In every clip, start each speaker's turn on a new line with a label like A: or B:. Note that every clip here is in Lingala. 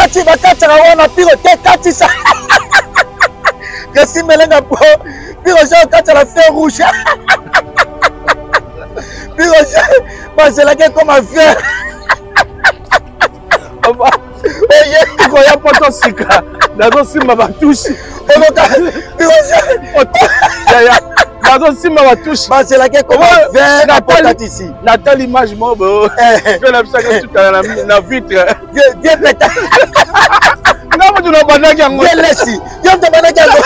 A: kati bakataka wana piro te kati sa kasi melenga po piro je kati la fer rouge piro je bazelaki comme un fer
B: oye koya poto sika nazosimba batushi
A: oloka piro je
B: ya nazosimba batushi
A: bazelaki comme un fer apokati ici
B: natali image mobo pe na bisaka tutala na vitre
A: vieux peta
B: na mutu na bandaki yango
A: vieux lesi yo to bandaki yango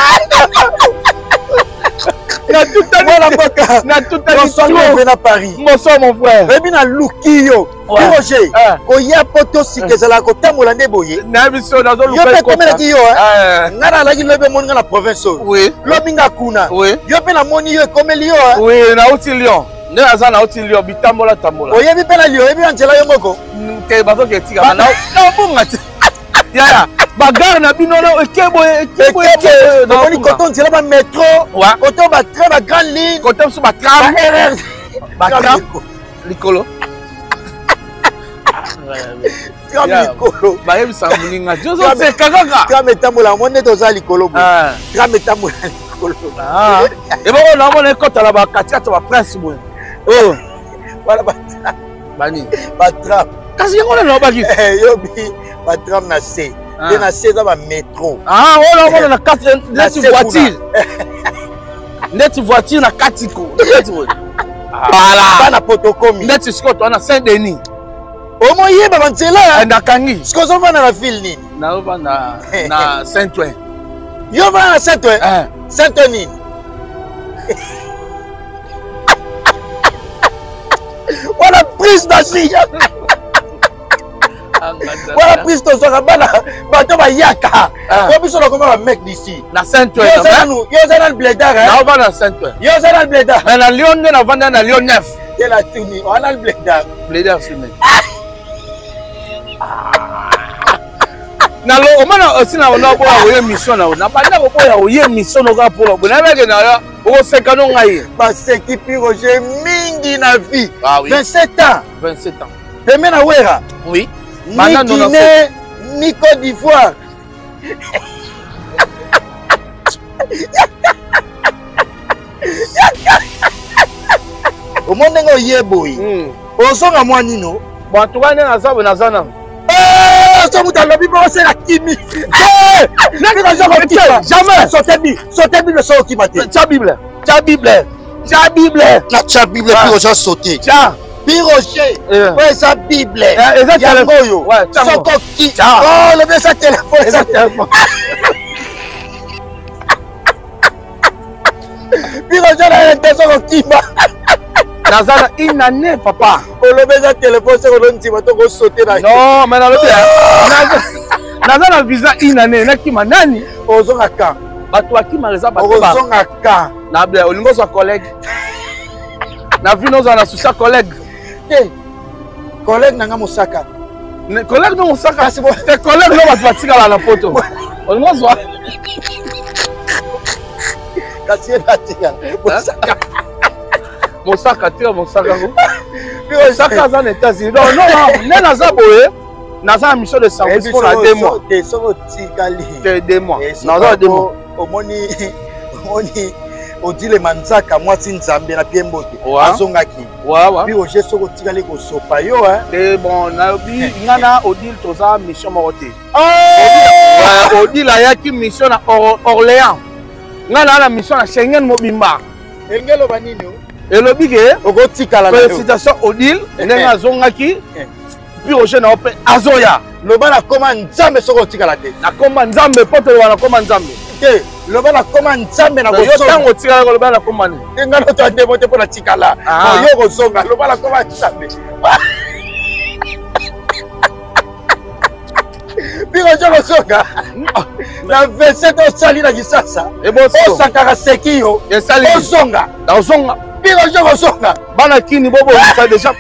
B: na tutali
A: voilà boka
B: na tutali
A: on na Paris
B: moso mon frère
A: ebi na luki yo Roger koya poto sikezala ko tambola nde boye
B: na biso nazo
A: yo pe komelaki yo ngana laki lobe moni na province
B: oui
A: lobi nga kuna yo pe na moni yo komeli yo
B: oui na uti Lyon nde aza na uti Lyon bitambola tambola
A: oyebi pe na Lyon oyebi nzela yo moko
B: ke bazo ke tika na bunga ti ya bagarre na bino na ekebo
A: na moni koto nzela ba métro koto ba train ba grande ligne
B: koto so ba tram ba tram likolo
A: tram likolo
B: ba yebisa muninga jozo se kaka
A: tram etambola moni toza likolo bo tram etambola likolo
B: e bo na mona kota la ba katikati ba prince bo oh
A: wala ba
B: bani
A: ba tram
B: kasi yango na ba ki
A: yo bi ba tram na C et na C za ba métro
B: wala mona na kati net voiture na katiko
A: voilà bana potokomi
B: net sikoto na Saint-Denis
A: omo yeba banzela
B: na kangi
A: sikozo vana na ville nini
B: na vana na Saint-Ouen
A: yo vana na Saint-Ouen Saint-Ouen voilà prise d'assis voilà prise tozwaka bana bato bayaka po biso nakoma bamec d'ici
B: na Saint-Ouen
A: yo oza na bledar
B: na vana na Saint-Ouen
A: yo oza na bledar
B: na Lyon nde na vanda na Lyon 9
A: te la tuni wana na bledar sine
B: na lo omana osina ona bo ya mission na banda ko ya oye mission oka polo bona beke na ya o sekano ngai
A: ba seki pi Roger mingi na vie 27 ans peme na wera
B: oui
A: ni Guinée ni Côte d'Ivoire o monde ngo yeboyi ozonga mwa nino
B: bato wana nazabe nazana
A: so muta lobi bo c'est la kimi
B: jamais
A: sauter bible so ki mate
B: cha bible
A: na cha bible puis Roger sauter
B: cha
A: Roger ouais ça bible
B: ya
A: ngoyo soko ki oh le ça téléphone puis Roger na intention ki
B: nazana une année papa
A: olobeza téléphone c'est ko ntima to ko sauter na
B: non mais na lobi nazana visa une année na kima nani
A: ozonga ka
B: bato akima reza bato
A: ozonga ka
B: na bla olingo so collègue na vino za na susa collègue
A: collègue nanga musaka
B: collègue no musaka te collègue no bato batikala na poto olingo so
A: kasi batika musaka
B: Mosaka tira Mosaka go. Mosaka za na États-Unis. Non, ne naza boye. Naza mission de service pour la 2 mois.
A: Te so tikali.
B: Te 2 mois. Naza 2 mois.
A: Omoni odile manzaka mwati nzambe na piembote. Azongaki.
B: Wa.
A: Bi Roger soko tikali ko sopa yo
B: Te bon na bi ngana odile toza mission morote. Odile ayaki mission na Orléans. Ngana na mission na Schengen mobimba.
A: Engelo banini
B: elobi ke
A: okotikala na
B: félicitation Odile ndenge azongaki puis Roger na ope azoya
A: loba na koma nzambe soko otikala te
B: na koma nzambe poto loba na koma nzambe
A: te loba na koma nzambe na
B: yo tango otikala loba na koma ni
A: ngana to ande mote pona tikala yo kozonga loba na koma nzambe puis Roger kozonga na 27 osali na kisasa osakaka seki yo ozonga
B: ozonga
A: puis Roger kozonga
B: bana kini bobo ça déjà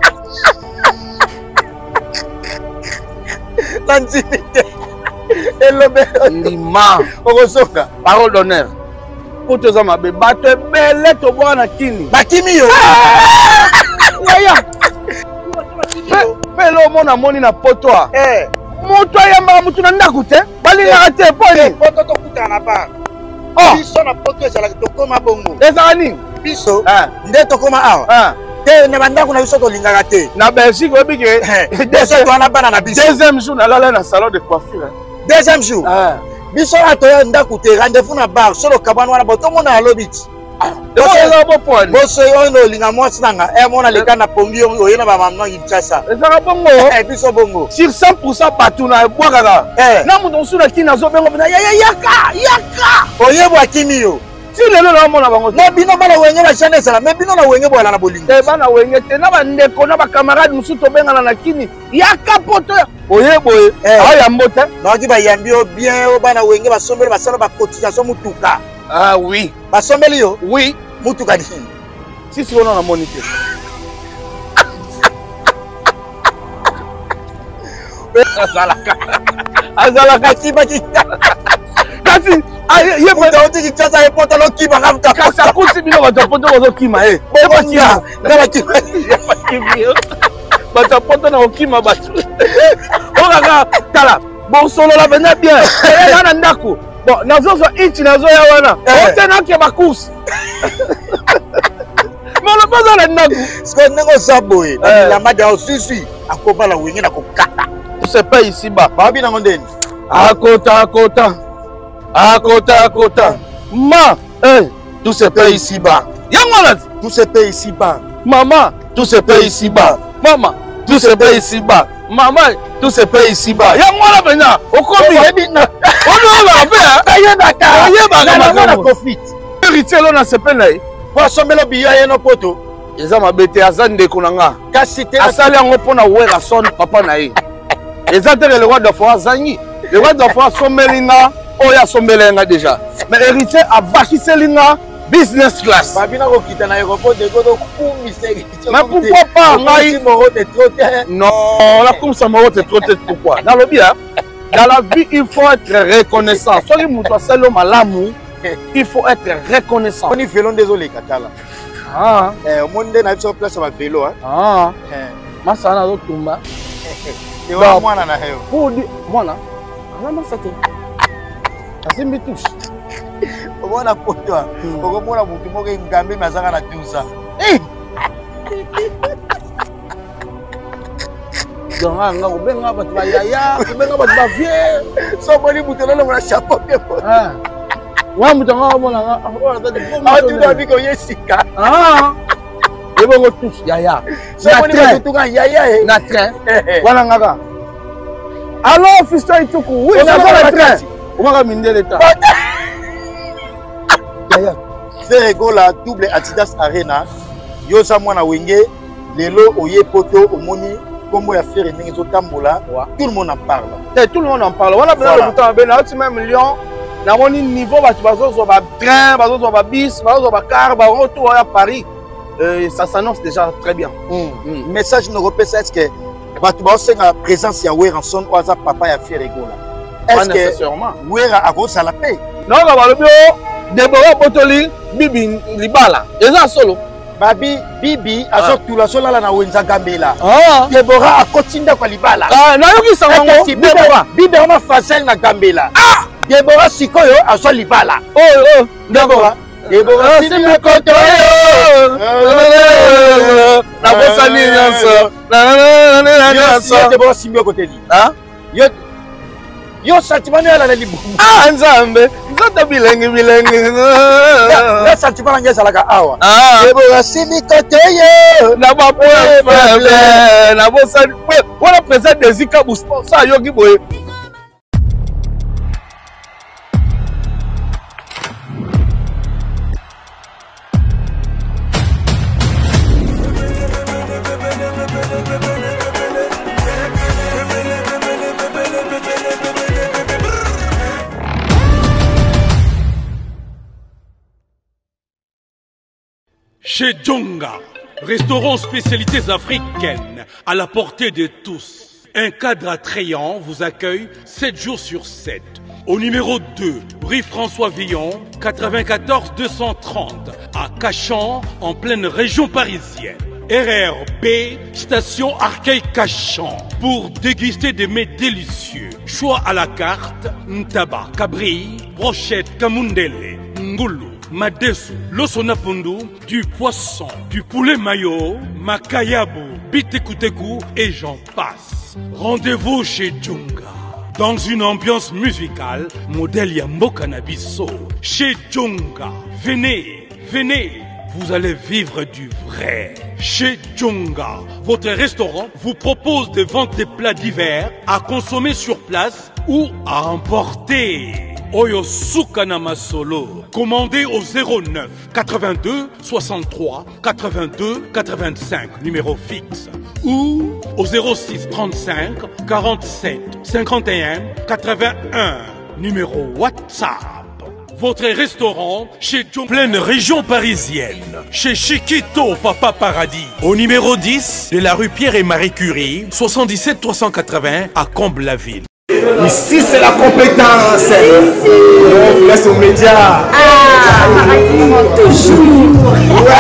A: l'antimité et le
B: ndima
A: okozonga
B: parole d'honneur pour tous mabe bato belle to bwana kini
A: bakimi yo
B: yaya pelo mona moni na poto moto ayamba mutu na ndako te balingaka te poni
A: poto tokutana na bar biso na poto ezalaka tokóma bongo
B: ezala nini
A: biso nde tokóma awa te na bandako na biso tolingaka te
B: na Belgique oyebi ke
A: wana bana na biso
B: deuxième jour nalala na salon de coiffure
A: deuxième jour biso oyo toya ndako te rendez-vous na bar solo kabana wana botomona alobi ti boso oyo olinga mwasi nanga mona leka na pongi oye na bamama kinshasa
B: ezaka bongo
A: biso bongo
B: sur 100% bato na ebwakaka na moto mosusu na kini azobengo mpena yaka
A: oyebwa kimi yo
B: ti lelo naomona bango
A: na bino bana wenge bashane ezala me bino na wenge boyala na bolingo
B: te bana wenge te na bandeko na bakamarade mosusu tobengana na kini yaka poto oyeboye ayambo te
A: naoki bayambi yo bien o bana wenge basombeli basala bacotisation mutuka
B: oui
A: basombeli yo
B: oui
A: mutuka nini
B: sisi wana namoni te azalaka
A: kibaki
B: kasi
A: yeoti kinshasa epota lokima kamta
B: kasi akuti bino bato apoto bazokima bato apoto na kokima bato okaka tala bosolola pena bien eya na ndako bon nazozwa iti nazoya wana otenaki bacourse malobaza na ndako
A: siko ndenge oza boye na bilamba da osisui akobala wenge na kokata
B: sepa ici ba
A: babi nango ndeni
B: akota ma tout se paye ici bas yango wana
A: tout se paye ici bas
B: maman tout se paye ici bas maman tout se paye ici bas maman tout se paye ici bas yango wana pena okomi onola pe
A: ayebaka na profit
B: héritier lo na sepe na ye
A: po asombela biya ye no poto
B: eza mabe te aza ndeko na nga
A: kasi te
B: asali yango mpona wera son papa na ye eza te le roi d'enfant azangi le roi d'enfant asombeli nga oyo asombeli nga déjà mais héritier abakiseli nga business class
A: babina kokita na aéroport de godo kumisa
B: mais pourquoi pas ngai non nakumisa moko te trop te pourquoi nalobi dans la vie il faut être reconnaissant soki moto asali yo malamu il faut être reconnaissant
A: oni velo nde ezoleka tala omoni nde na biso place ya bavelo
B: masana azotumba
A: ewa mwana na yo
B: podi mwana aza masa te asimbi touche
A: omona poto okomona motu moko engambe me azaka na 12 ans
B: nga kobenga bato bayaya kobenga bato bavie
A: so omoni motu elolongola chapeau mpe
B: wa moto anga omonanga
A: atudabika oye sika
B: ebongo touche yaya
A: somonituka yaya
B: na train wana ngaka alo fisto ituku oui naza na train omaka mindele ta
A: yaya feregola double Adidas Arena yoza mwana wenge lelo oye poto omoni kombo ya fere ndenge ezotambola tout le monde en parle
B: tout le monde en parle wana pena lobuta mabe na oti même million namoni niveau bato bazozwa batrain bazozwa babis bazozwa bacar baoto oya Paris ça s'annonce déjà très bien
A: message nokopesa est ce que bato baosenga présence ya weranson oyo aza papa ya feregola est ce que wera akosala mpe
B: noka balobi o debora botoli bibi libala eza solo
A: babi bibi azotula azolala na wenza gambela debora akoti ndako ya libala
B: nayokisa yango
A: bibi ama facile na gambela debora sikoyo azwa libala debora simikoto
B: nabosani nyonso
A: debora simbi okoteli yo sentiment yala na libumu
B: nzambe nzoto bilenge
A: na sentiment nange ezalaka awa debora simikoto ye
B: na bapoeble nabosani wana président desika busponsor ayoki boye
C: Chez Djonga, restaurant spécialités africaines à la portée de tous. Un cadre attrayant vous accueille 7 jours sur 7. Au numéro 2, rue François Villon, 94 230, à Cachan, en pleine région parisienne. RRB, station Arcueil-Cachan, pour déguster des mets délicieux. Choix à la carte, ntaba, cabri, brochette, kamundele, ngulu, madesu, losonapundu, du poisson, du poulet mayo, makayabu, bitekuteku et j'en passe. Rendez-vous chez Djunga. Dans une ambiance musicale, modèle Yambo Cannabiso. Chez Djunga. Venez, venez, vous allez vivre du vrai. Chez Djunga, votre restaurant vous propose de vendre des plats divers à consommer sur place ou à emporter. Oyo Sukanama Solo. Commandez au 09 82 63 82 85, numéro fixe. Ou au 06 35 47 51 81, numéro WhatsApp. Votre restaurant chez John, pleine région parisienne, chez Chiquito Papa Paradis, au numéro 10 de la rue Pierre et Marie Curie, 77 380 à Comble-la-Ville.
D: Ici c'est la compétence. On laisse aux médias.
C: Toujours.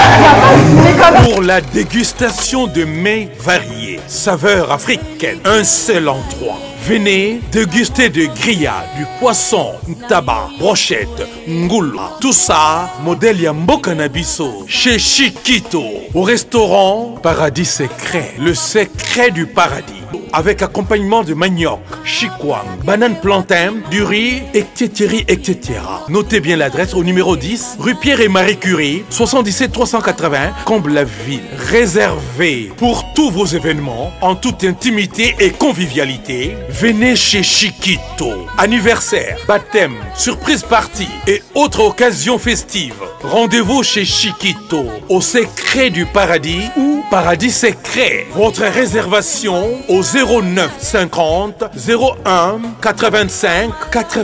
C: Pour la dégustation de mets variés, saveurs africaines, un seul endroit. Venez déguster de grillades, du poisson, tabac, brochette, ngoula. Tout ça, modèle Yambo Cannabiso, chez Chiquito, au restaurant Paradis Secret, le secret du paradis. Avec accompagnement de manioc, chikwang, banane plantain, du riz, etc., etc. Notez bien l'adresse au numéro 10, rue Pierre et Marie Curie, 77 380, Comble-la-Ville. Réservé pour tous vos événements, en toute intimité et convivialité. Venez chez Chiquito. Anniversaire, baptême, surprise party et autres occasions festives. Rendez-vous chez Chiquito, au secret du paradis ou Paradis Secret. Votre réservation au 09 50 01 85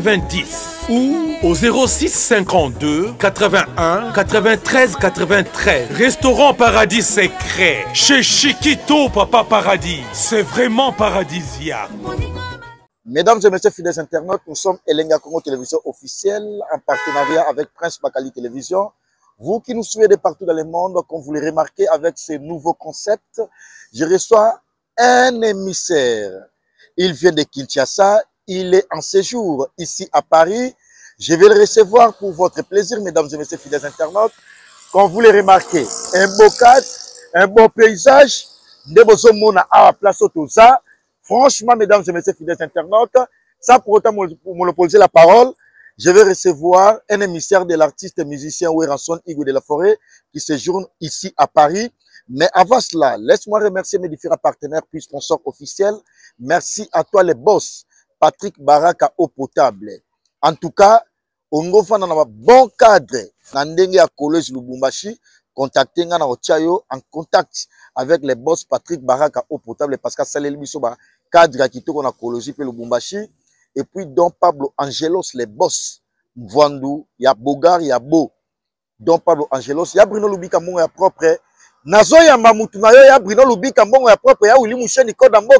C: 90 ou au 06 52 81 93 93. Restaurant Paradis Secret chez Chiquito Papa Paradis. C'est vraiment paradisiaque.
A: Mesdames et messieurs fidèles internautes, nous sommes Elenga Congo Télévision officielle en partenariat avec Prince Bakali Télévision. Vous qui nous suivez de partout dans le monde, comme vous le remarquez avec ces nouveaux concepts, je reçois un émissaire. Il vient de Kinshasa, il est en séjour ici à Paris. Je vais le recevoir pour votre plaisir, mesdames et messieurs fidèles internautes. Comme vous le remarquez, un beau cadre, un beau paysage, de Bozomona à la place Otoza. Franchement, mesdames et messieurs fidèles internautes, sans pour autant me poser la parole, je vais recevoir un émissaire de l'artiste et musicien Ouéranson Igo de la Forêt qui séjourne ici à Paris. Mais avant cela, laisse-moi remercier mes différents partenaires puis sponsors officiels. Merci à toi les boss, Patrick Baraka Eau Potable. En tout cas, on a un bon cadre dans à collège Lubumbashi. Contactez-nous en contact avec les boss Patrick Baraka Eau Potable parce que c'est le cadre qui est en collège Lubumbashi. Et puis Don Pablo Angelos, les boss Mvandu, il y a Bogar, il y a Beau. Don Pablo Angelos, il y a Bruno Lubika Mongo ya propre. Nazo ya Mamutu na yo ya Bruno Lubika Mongo ya propre ya Willy Moucheni Koda Mbo.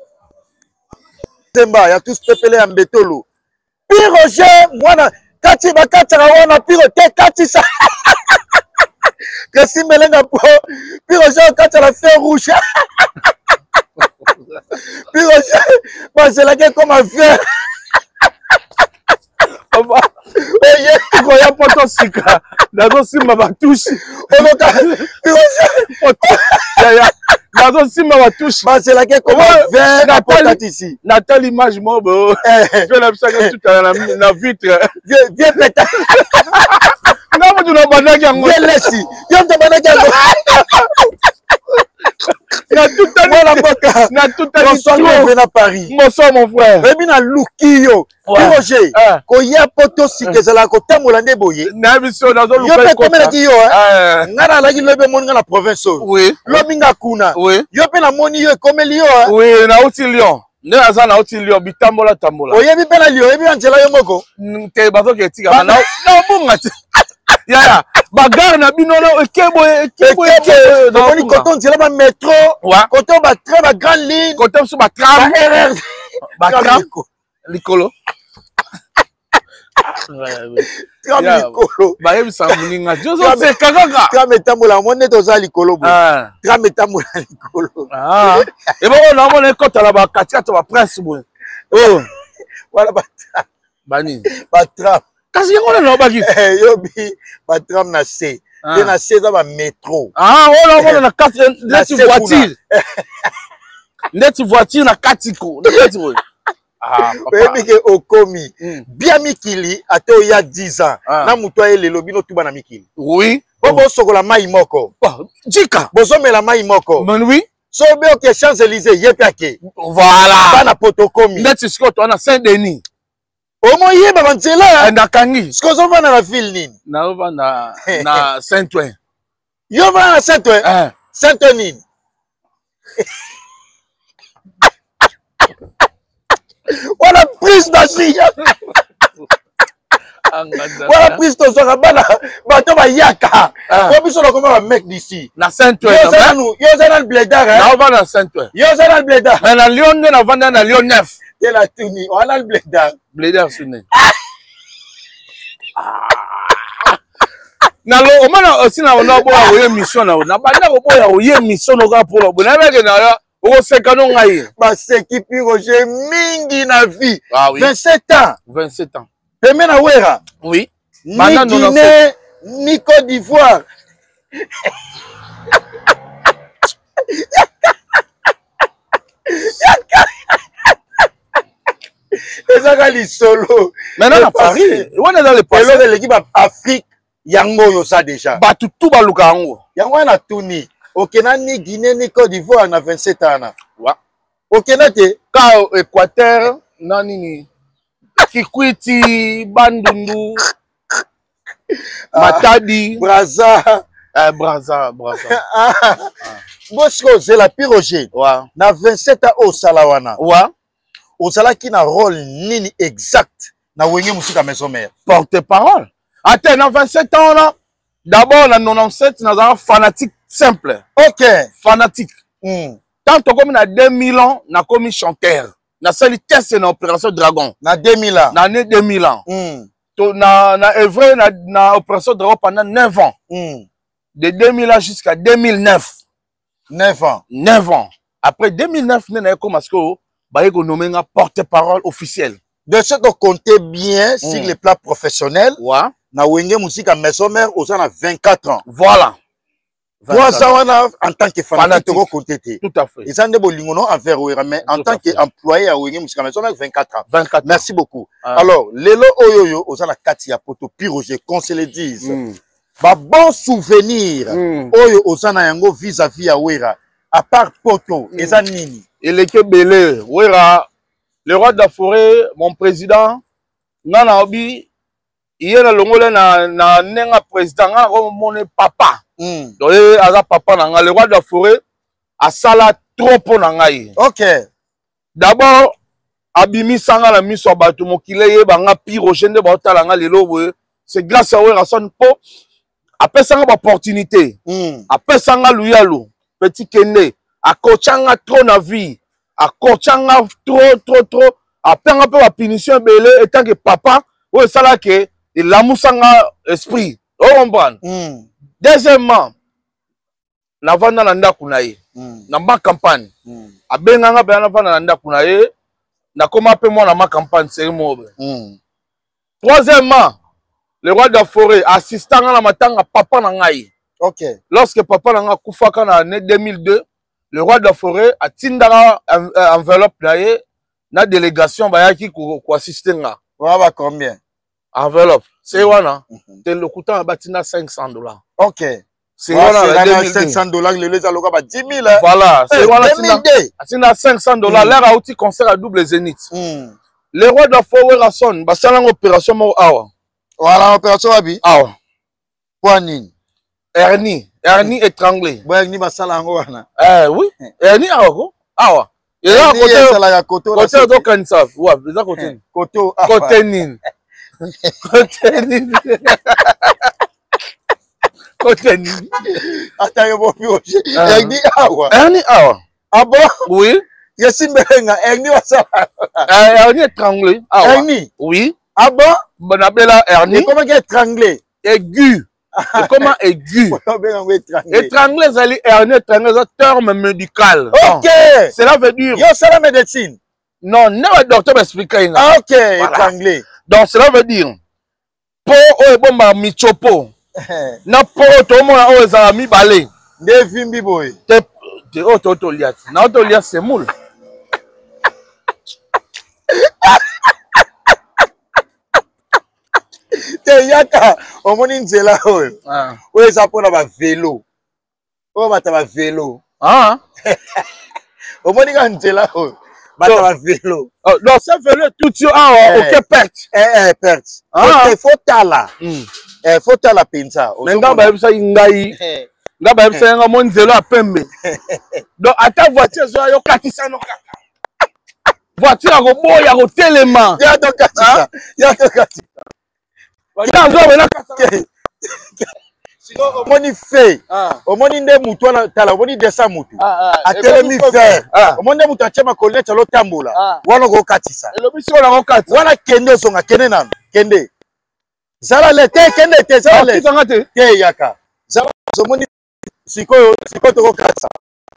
A: Temba ya tous pepele ya Mbetolo. Pi Roger, mwana kati bakata wana pi te kati sa. Kasi melenga po. Pi Roger kati la fer rouge. Pi Roger, bah c'est la guerre comme un fer.
B: Oye, poto sika. Nazo simba batouche. Nazo simba batouche.
A: Bah c'est la guerre comme un verre à potate ici.
B: Nathalie l'image moi bo. Je l'ai ça tout à la vitre.
A: Viens péter.
B: Non, mais tu n'as pas d'ailleurs.
A: Viens laisser. Viens te banaga.
B: Na tout à l'heure. Na tout à
A: l'heure. À Paris.
B: Bonsoir mon frère.
A: Rebina Lukiyo. Roger. Koya poto sikezala ko tamola ndeboye.
B: Na biso na zo
A: luka ko. Yo pe komela ki yo ngara la ki lebe moninga na province.
B: Oui.
A: Lominga kuna.
B: Oui.
A: Yo pe na moni yo komeli yo.
B: Oui, na uti Lyon. Ne aza na uti Lyon bitambola tambola.
A: Oyebi pe na Lyon, ebi anjela yo moko.
B: Te bazo ke tika na bunga. Ya bagarre na bino na ekebo
A: na moni koto nzela ba métro, koto ba train ba grande ligne,
B: koto so ba tram, ba tram likolo.
A: Tram likolo.
B: Ba yebi samuninga. Jozo se kaka.
A: Tram etambola mone to za likolo bo. Tram etambola likolo.
B: E bo na mone kota la ba katia to ba presse bo. Oh.
A: Voilà,
B: Bani.
A: Batram.
B: Kasi yango na lobaki.
A: Yobi, Batram na C. Et na C, ça va métro.
B: Ah, on a na 4 voitures. Net voiture na 4 ko. Ah,
A: papa. Okomi. Bien mikili, ate oya 10 ans. Na muto ele lobino tuba na mikili.
B: Oui.
A: Bobo sokola mai moko.
B: Jika.
A: Bozo mela mai moko.
B: Ben oui.
A: So be ok Champs-Élysées yepake.
B: Voilà.
A: Bana potokomi.
B: Net isko to na Saint-Denis.
A: Omo yeba banzela.
B: Ndakangi.
A: Skozo vana na ville nini?
B: Na ova na Saint-Ouen.
A: Yo vana na Saint-Ouen. Saint-Ouen. Voilà prise d'Asie. Voilà prise de Zorabana. Bato ba yaka. Ko biso na koma ba mec d'ici.
B: Na Saint-Ouen.
A: Yo zana le blédard.
B: Na ova na Saint-Ouen.
A: Yo zana le blédard.
B: Mais na Lyon na vanda na Lyon 9.
A: Et la tuni. On a le blédard.
B: Blédard sune. Na lo omana aussi na ona boya oye mission na banda ko boya oye mission no ka pour lo bona beke na ya o seka no ngai
A: ba seki pi Roger mingi na vie.
B: Ah oui.
A: 27 ans.
B: 27 ans.
A: Peme na wera.
B: Oui.
A: Ni Guinée, ni Côte d'Ivoire. Ezaka li solo.
B: Maintenant à Paris, on est dans le passé.
A: Et l'équipe Afrique yango yo ça déjà.
B: Ba tutu ba luka yango.
A: Yango na tuni. Okena ni Guinée ni Côte d'Ivoire na 27 ans.
B: Wa.
A: Okena te
B: ka Équateur na nini? Kikwiti, Bandundu, Matadi,
A: Brazza.
B: Brazza.
A: Bosco c'est la Roger.
B: Wa.
A: Na 27 ans au Salawana.
B: Wa.
A: Au Sala qui na rôle nini exact na wenge musika maison mère.
B: Porte-parole. Attends, dans 27 ans là, d'abord en 97, nous avons fanatique simple.
A: OK.
B: Fanatique. Tant que comme na 2000 ans, na commis chanteur. Na sali test na opération Dragon.
A: Na 2000 ans.
B: Na année 2000 ans. Na œuvré na opération Dragon pendant 9 ans. De 2000 ans jusqu'à 2009.
A: 9 ans.
B: 9 ans. Après 2009, nous avons commencé à nommer un porte-parole officiel.
A: De ce que comptez bien sur les plats professionnels.
B: Ouais.
A: Na wenge musique à maison mère aux ans 24 ans.
B: Voilà.
A: 3 ans en tant que fanatique.
B: Tout à fait.
A: Et ça ne bolingono envers Ouera, mais en tant qu'employé à wenge musique à maison mère 24 ans.
B: 24 ans.
A: Merci beaucoup. Alors, lelo oyoyo aux ans 4 ya poto Roger, qu'on se le dise. Ba bon souvenir oyo aux ans yango vis-à-vis à Ouera. À part poto, et ça nini.
B: Il est que belé. Ouera, le roi de la forêt, mon président, Nana Obi, il y a na nenga président, mon papa. Donc, il papa, le roi de la forêt, a sala trop pour nangai.
A: OK.
B: D'abord, Abimi Sanga la mise sur bateau, mon kilé, banga pire, gêne batalanga lelo, c'est grâce à Ouera son po. Après ça, opportunité. Après ça, louyalo, petit Kende, a coachanga trop na vie. A coachanga trop. Après un peu la punition belé étant que papa ouais ça là que l'amour sanga esprit on comprend. Deuxièmement na vanda na ndaku na ye na ma campagne a benganga be na vanda na ndaku na ye na koma pe moi na ma campagne c'est moi. Troisièmement le roi de la forêt assistant na matanga papa na ngai.
A: OK.
B: Lorsque papa na nga kufaka na année 2002 le roi de la forêt a tindara enveloppe na ye na délégation bayaki ko assister nga.
A: Voilà combien?
B: Enveloppe. C'est wana. Te le coûtant batina $500.
A: OK.
B: C'est wana
A: $500 le les aloka ba 10 000.
B: Voilà, c'est wana
A: tina
B: $500 l'air a outil concert à double zénith. Le roi de la forêt rason basala opération mo awa.
A: Voilà opération abi.
B: Awa.
A: Poanine.
B: Hernie étranglé.
A: Boyagni basala ngo wana.
B: Oui. Hernie awa. Awa. Et là côté de cancer. Ouais, déjà côté. Côté nine. Côté nine.
A: Attends, yo bo Roger. Hernie awa.
B: Hernie awa.
A: Ah bon?
B: Oui.
A: Yesi mbenga hernie basala.
B: Hernie étranglé. Awa.
A: Hernie.
B: Oui.
A: Ah bon?
B: Bon appelle la hernie.
A: Comment étranglé?
B: Aigu. Et comment aigu? Étranglé, c'est hernie, étranglé, c'est un terme médical.
A: OK.
B: Cela veut dire.
A: Yo, c'est la médecine.
B: Non, le docteur m'explique.
A: Ah, ok, étranglé.
B: Donc, cela veut dire, pour Obama Michopo, na pour Otomona Ozami Balé.
A: Des vimbi boy.
B: Te Otoliat. Na Otoliat, c'est moule.
A: Te yaka, omoni nzela oyo. Oyo eza pona ba vélo. Oyo bata ba vélo.
B: Ah.
A: Omoni ka nzela oyo. Bata ba vélo.
B: Donc ça vélo tout yo OK perte.
A: Perte. Faut tala. Faut tala pensa.
B: Nga ba yebisa ngai. Nga ba yebisa nga mon nzela apembe. Donc ata voiture zo yo katisa no kaka. Voiture ya koboya ko telema.
A: Ya to katisa. Ya to katisa. Sinon, omoni fait. Omoni nde mutu tala, omoni desa mutu. Atelemi faire. Omoni nde mutu achema koleta lo tambola. Wana ko katisa.
B: Elobisi wana ko katisa.
A: Wana kende songa kende nanu. Kende. Zala le te kende te zala le. Te yaka. Zala omoni sikoyo to ko katisa.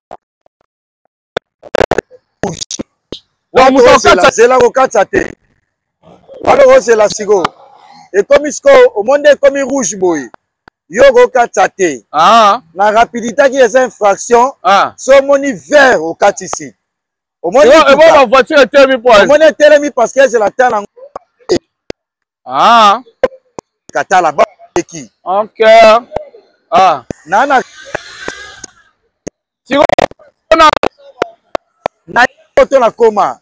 A: Wa mutu katisa zela ko katisa te. Wana ko c'est la siko. Et comme au monde comme rouge boy. Yo go katate. La rapidité qui est infraction. So moni vert au kat ici. Au monde
B: la voiture est tellement pour.
A: Au monde est tellement parce que c'est la terre en kata là-bas qui.
B: OK.
A: Nana.
B: Si on a
A: na poto la coma.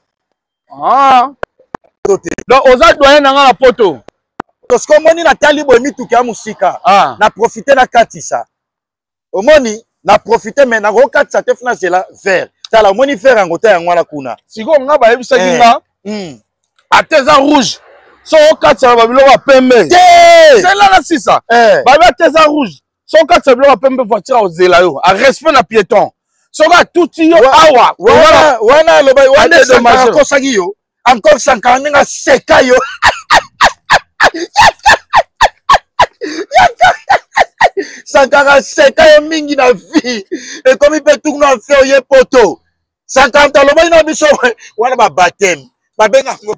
B: Donc aux autres doyen dans la poto.
A: Parce que moni na tali bo mituki ya musika na profiter na katisa omoni na profiter mais na ko katisa te fina c'est la vert tala moni vert ngota ya ngwana kuna
B: siko nga ba yebisa kinga ateza rouge so katisa ba bilo wa pembe c'est là na sisa ba ba ateza rouge so katisa bilo wa pembe voiture ozela yo a respect na piéton so ka tuti yo awa
A: wana lo ba wana de ko sagi yo encore 50 nga seka yo Sankara seka yo mingi na vie et comme il peut tout na faire ye poto 50 ans loba ina biso wana ba baptême ba benga ngo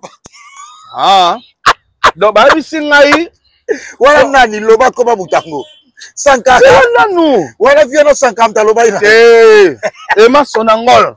B: donc ba bisi ngai
A: wana nani loba ko ba mutango Sankara
B: nanu
A: wana vie no 50 loba ina
B: Emma Sonangol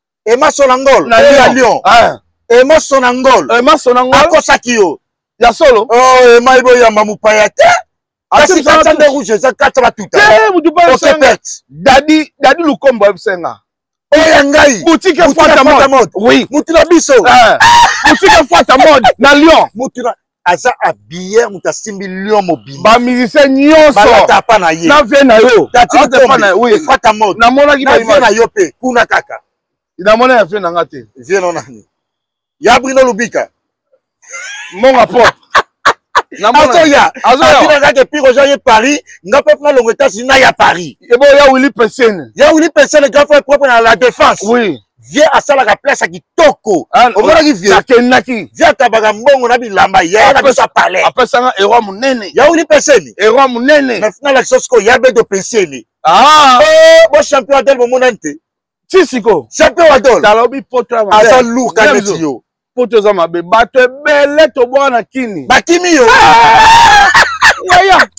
A: na Lyon Emma Sonangol akosaki yo
B: ya solo
A: oh maibo ya mamupaya te asi katsa de rouge za katsa batuta
B: mutu pa senga dadi lukombo absenga
A: oya ngai
B: boutique Fata mode oui
A: mutu na biso
B: boutique Fata mode na Lyon
A: mutu na aza habillé mutu asimbi Lyon mobimba
B: ba musicien nyonso
A: balata pa na ye
B: na vie na yo
A: tati pa na oui Fata mode
B: na mona ki ba
A: vie na yo pe kuna kaka
B: na mona ya vie na ngate
A: vie no nani ya Bruno Lubika
B: mon rapport
A: azoya ngake pire oja Paris nga pe na longo États-Unis na ya Paris
B: et bon ya Willy Pesene
A: le grand frère propre dans la défense
B: oui
A: viens à ça la place à kitoko omona ki vieux
B: akenaki
A: viens tabaga mbongo na bilamba ya na biso palais
B: après ça héros munene
A: ya Willy Pesene
B: héros munene
A: na final la sosco ya be do Pesene bon champion del monante
B: Sisiko
A: champion adol
B: talobi poto
A: asa lourd kaneti yo
B: poto za mabe bato ebele to bwana kini
A: bakimi yo
B: yaya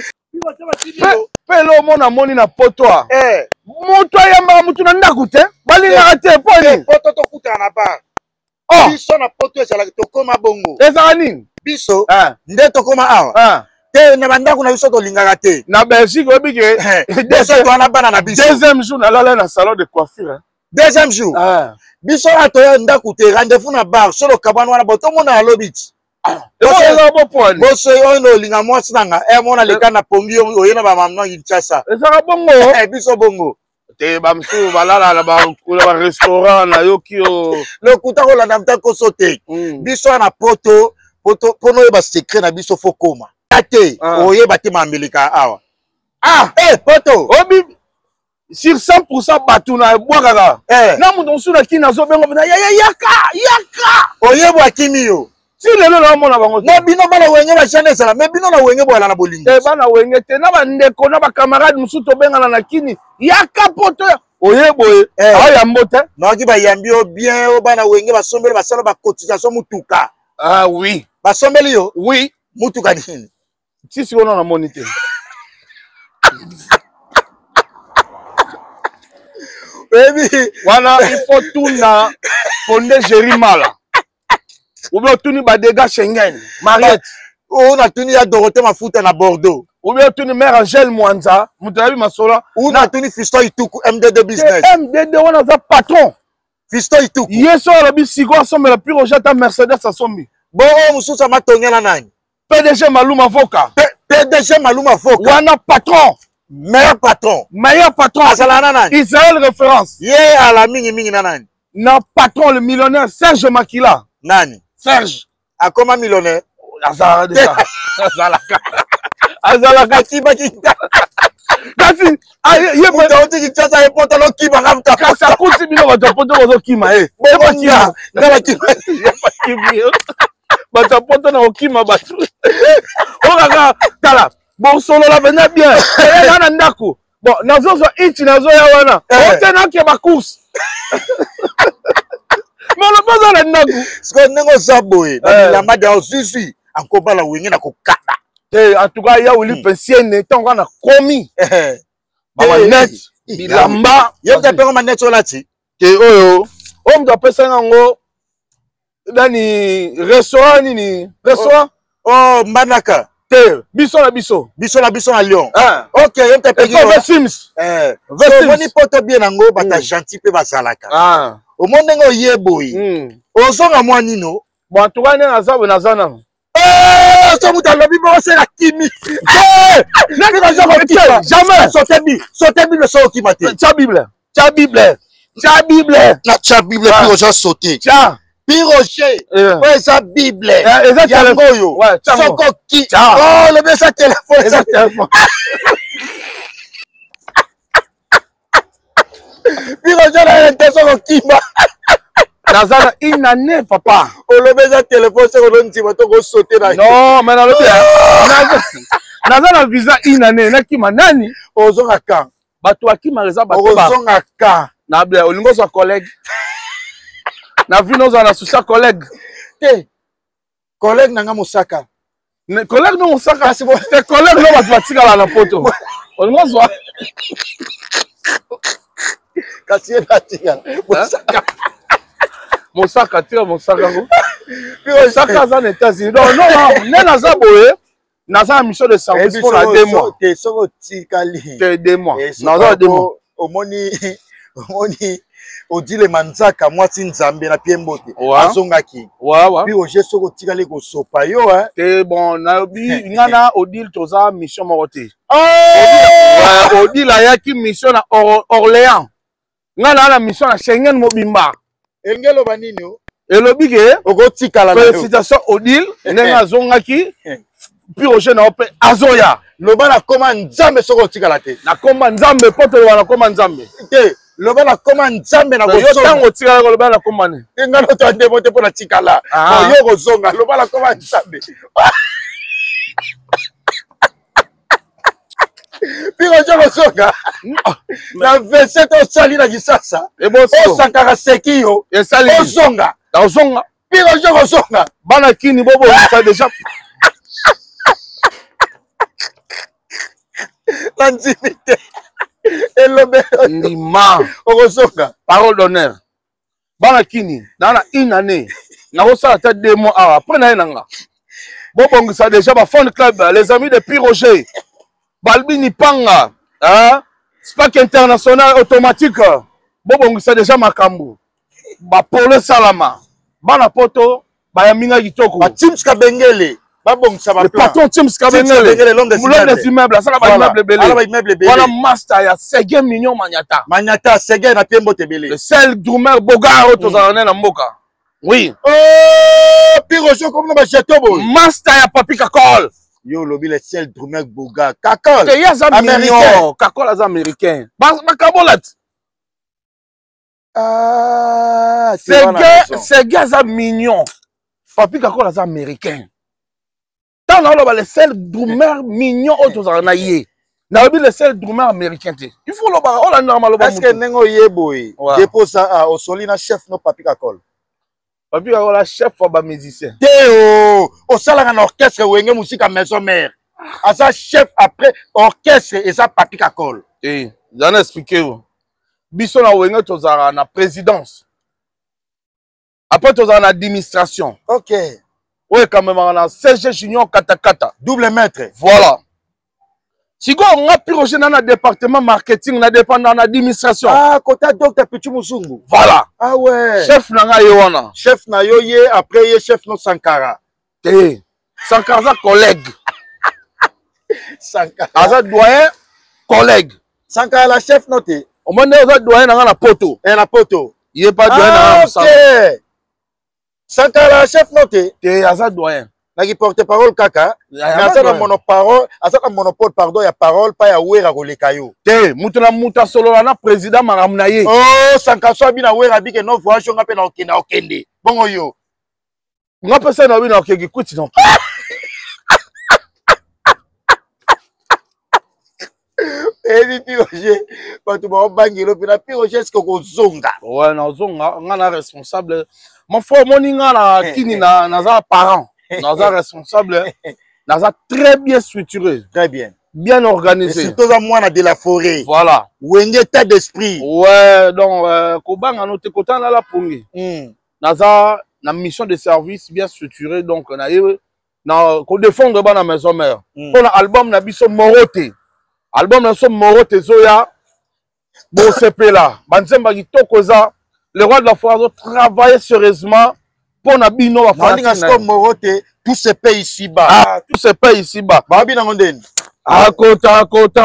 B: pelo mona moni na poto moto ayamba mutu na ndaku te balingaka te poni
A: poto to kuta na bar biso na poto ezala to koma bongo
B: ezala nini
A: biso nde to koma awa te na bandaku na biso to lingaka te
B: na Belgique obike
A: biso to na bana na biso
B: deuxième jour na lala na salon de coiffure
A: deuxième jour biso atoya ndaku te rendez-vous na bar solo kabana wana boto mona ya lobiti boso oyo no linga mwasi nanga mona leka na pongi oyo na ba mamno Kinshasa
B: ezaka bongo
A: biso bongo
B: te ba msu balala na ba restaurant na yoki o
A: lokuta ko landa mtako sote biso na poto pono ba secret na biso fokoma ate oye bate mamelika awa poto
B: obi sur 100% batu na bwakaka na mutu nsu na kina zo bengo na yaka
A: oyebo akimi yo
B: si lelo na mona bango
A: na bino bana wenge ba jeunesse la mais bino na wenge bola na bolingo
B: bana wenge te na ba ndeko na ba camarade musu to bengana na kini yaka poto Oye boye. Ah yambo te.
A: Non ki ba yambi o bien o bana wenge ba sombeli ba sala ba cotisation mutuka.
B: Ah oui.
A: Ba sombeli yo?
B: Oui.
A: Mutuka nini?
B: Si on a monité. Voilà, il faut tout na fondé Jérimala. Ou bien tout ni ba dégâts Schengen. Mariette.
A: On a tenu à Dorothée Mafuta na Bordeaux.
B: Ou bien tout ni mère Angèle Mwanza. Moutabi Masola.
A: Ou na tenu Fiston Ituku MDD business.
B: MDD on a patron.
A: Fiston Ituku.
B: Yeso la bisigo asombe la plus rojette à Mercedes asombi.
A: Bon, Moussousa Matonga na nani.
B: PDG Maluma Voka.
A: PDG Maluma Voka.
B: Wana patron.
A: Meilleur patron.
B: Meilleur patron. Israël référence.
A: Yé à la mingi nanani.
B: Na patron le millionnaire Serge Makila.
A: Nani.
B: Serge.
A: A comment millionnaire?
B: Azala déjà. Azala
A: kiba kita.
B: Kasi
A: ye mo tawti kitasa e potalo kiba ngamta.
B: Kasi akuti bino ba poto kima e.
A: Ba kiba. Ngala kiba.
B: Ba kiba. Ba poto na okima batu. Okaka tala. Bon solo la bena bien. Et na ndako. Bon nazo zo ichi nazo ya wana. Otena ke ba course. Mais le pas à ndako.
A: Sko nengo zaboe. La mada osusu. Ankoba la wingi na kokata.
B: En tout cas ya wili pensienne tonga na komi. Mama net. Bilamba.
A: Yeka pe ma net olati.
B: Ke oyo. O mdo pesa ngo dani restaurant nini? Restaurant?
A: Oh Mbanaka.
B: Biso na Lyon.
A: Ok, yem te pegi.
B: Sims.
A: So moni poto bien nango bata gentil pe bazalaka. O monde ngo yeboyi. Ozonga mwa nino.
B: Bon en tout cas nazana.
A: So muta lobi bo se la kimi.
B: Jamais.
A: Sauter Bible so ki mate.
B: Cha Bible.
A: Na cha Bible puis oja sauter.
B: Cha.
A: Pirocher, ouais, ça Bible. Yangoyo.
B: Ouais,
A: Soko ki. Oh, le ça téléphone. Ça téléphone. Pirocher la Soko ki.
B: Nazana une année, papa.
A: Oh, le ça téléphone, c'est on dit va to sauter là.
B: Non, mais le Nazana visa une année, na ki manani.
A: Ozonga ka.
B: Bato akima reza bato ba.
A: Ozonga ka.
B: Na bia olingo sa collègue. Na vu nos ana soucia collègue.
A: Collègue nanga Mosaka.
B: Ne collègue no Mosaka. Tes collègues no batwatika la na poto. Olingo zo.
A: Kasi batika. Mosaka.
B: Mosaka tira Mosaka go. Mosaka za na États-Unis. Non, ne na za boye. Na za mission de service pour la 2 mois.
A: Te soko tikali.
B: Te 2 mois. Na za 2 mois.
A: Omoni on dit les manzaka moi nzambe na piembote azongaki puis oje soko tikale ko sopa yo
B: te bon na bi ngana odile toza mission morote odile ayaki mission na Orléans ngana na mission na Schengen mobimba
A: engelo banini o
B: elobi ke
A: okotikala na
B: félicitation odile ndenge azongaki puis oje na ope azoya
A: loba na koma nzambe soko tikala te
B: na koma nzambe poto wana koma nzambe
A: te loba na koma nzambe na
B: yo tango tikala ko loba na koma ne
A: ngana to ande bote pona tikala yo kozonga loba na koma nzambe piko joko soka na 27 osali na kisasa osakaka seki yo ozonga
B: ozonga
A: piko joko soka
B: bana kini bobo ça déjà
A: l'intimité et le
B: ndima
A: okosoka
B: parole d'honneur bana kini na une année na osala ta 2 mois après na nanga bobongisa déjà ba fond club les amis de Piroger Balbini Panga Spack international automatique bobongisa déjà makambo ba pole salama bana poto ba yaminga kitoko
A: ba Teams Kabengele
B: le patron Tim Skabengele, l'homme des immeubles, ça va immeuble belé. Voilà master ya Sege Mignon Magnata.
A: Magnata Sege na Piembo Tebele.
B: Le seul Drummer Bogard aux années na Mboka. Oui.
A: Oh, Pirocho comme na Chetobo.
B: Master ya Papi Kakol.
A: Yo lobi le seul Drummer Bogard. Kakol.
B: Te ya américain. Kakol az américain. Ba kabolat.
A: Ah,
B: Sege az mignon. Papi Kakol az américain. Dans le seul drummer mignon autour de naïe. Naobi le seul drummer américain. Il faut le bar. Oh la normal.
A: Est-ce que nengo yeboy dépose à Osolina chef no Papi Kakol.
B: Papi Kakol la chef ba musicien.
A: Théo, au salon en orchestre wenge musique à maison mère. À ça chef après orchestre et ça Papi Kakol.
B: Eh, j'en ai expliqué vous. Biso na wenge tozara na présidence. Après tozara na administration.
A: OK.
B: Ouais quand même on a CG Junior Katakata.
A: Double maître.
B: Voilà. Si on a pirogé dans le département marketing, na dépendant de l'administration.
A: Ah, côté docteur Petit Musungu.
B: Voilà.
A: Ah ouais.
B: Chef nanga yowana.
A: Chef na yoye après ye chef no Sankara.
B: Eh. Sankara collègue.
A: Sankara.
B: Aza doyen collègue.
A: Sankara la chef noté.
B: Au moins aza doyen nanga na poto.
A: Et la poto.
B: Il est pas doyen nanga
A: na OK. Sankara la chef noté.
B: Eh aza doyen.
A: Naki porte-parole kaka. Mais asa na monopole, asa na monopole pardon ya parole pas ya wera koleka yo.
B: Te mutuna muta solo na président maramna ye.
A: Oh Sankara so bina wera bike no voyage nga pe na okende. Bongo yo.
B: Nga pesa na bina okegi kuti non.
A: Et Piroger, quand tu vas bangelo puis la Piroger est-ce que zonga.
B: Ouais, na zonga, nga na responsable. Mon frère moninga na kini na za parent. Naza responsable, naza très bien structuré.
A: Très bien.
B: Bien organisé.
A: C'est tout à moi de la forêt.
B: Voilà.
A: Wenge état d'esprit.
B: Ouais, donc, Kobang a noté côté dans la pongi. Naza, na mission de service bien structurée, donc, na ko défendre ba na maison mère. Pour l'album na biso Morote. Album na so Morote Zoya. Bon, CP là. Banzemba Gitokoza. Le roi de la forêt a travaillé sérieusement. Pour na bino wa
A: fanatique Morote tout se paye ici-bas.
B: Ah, tout se paye ici-bas.
A: Ba bina ngondeni.
B: Akota.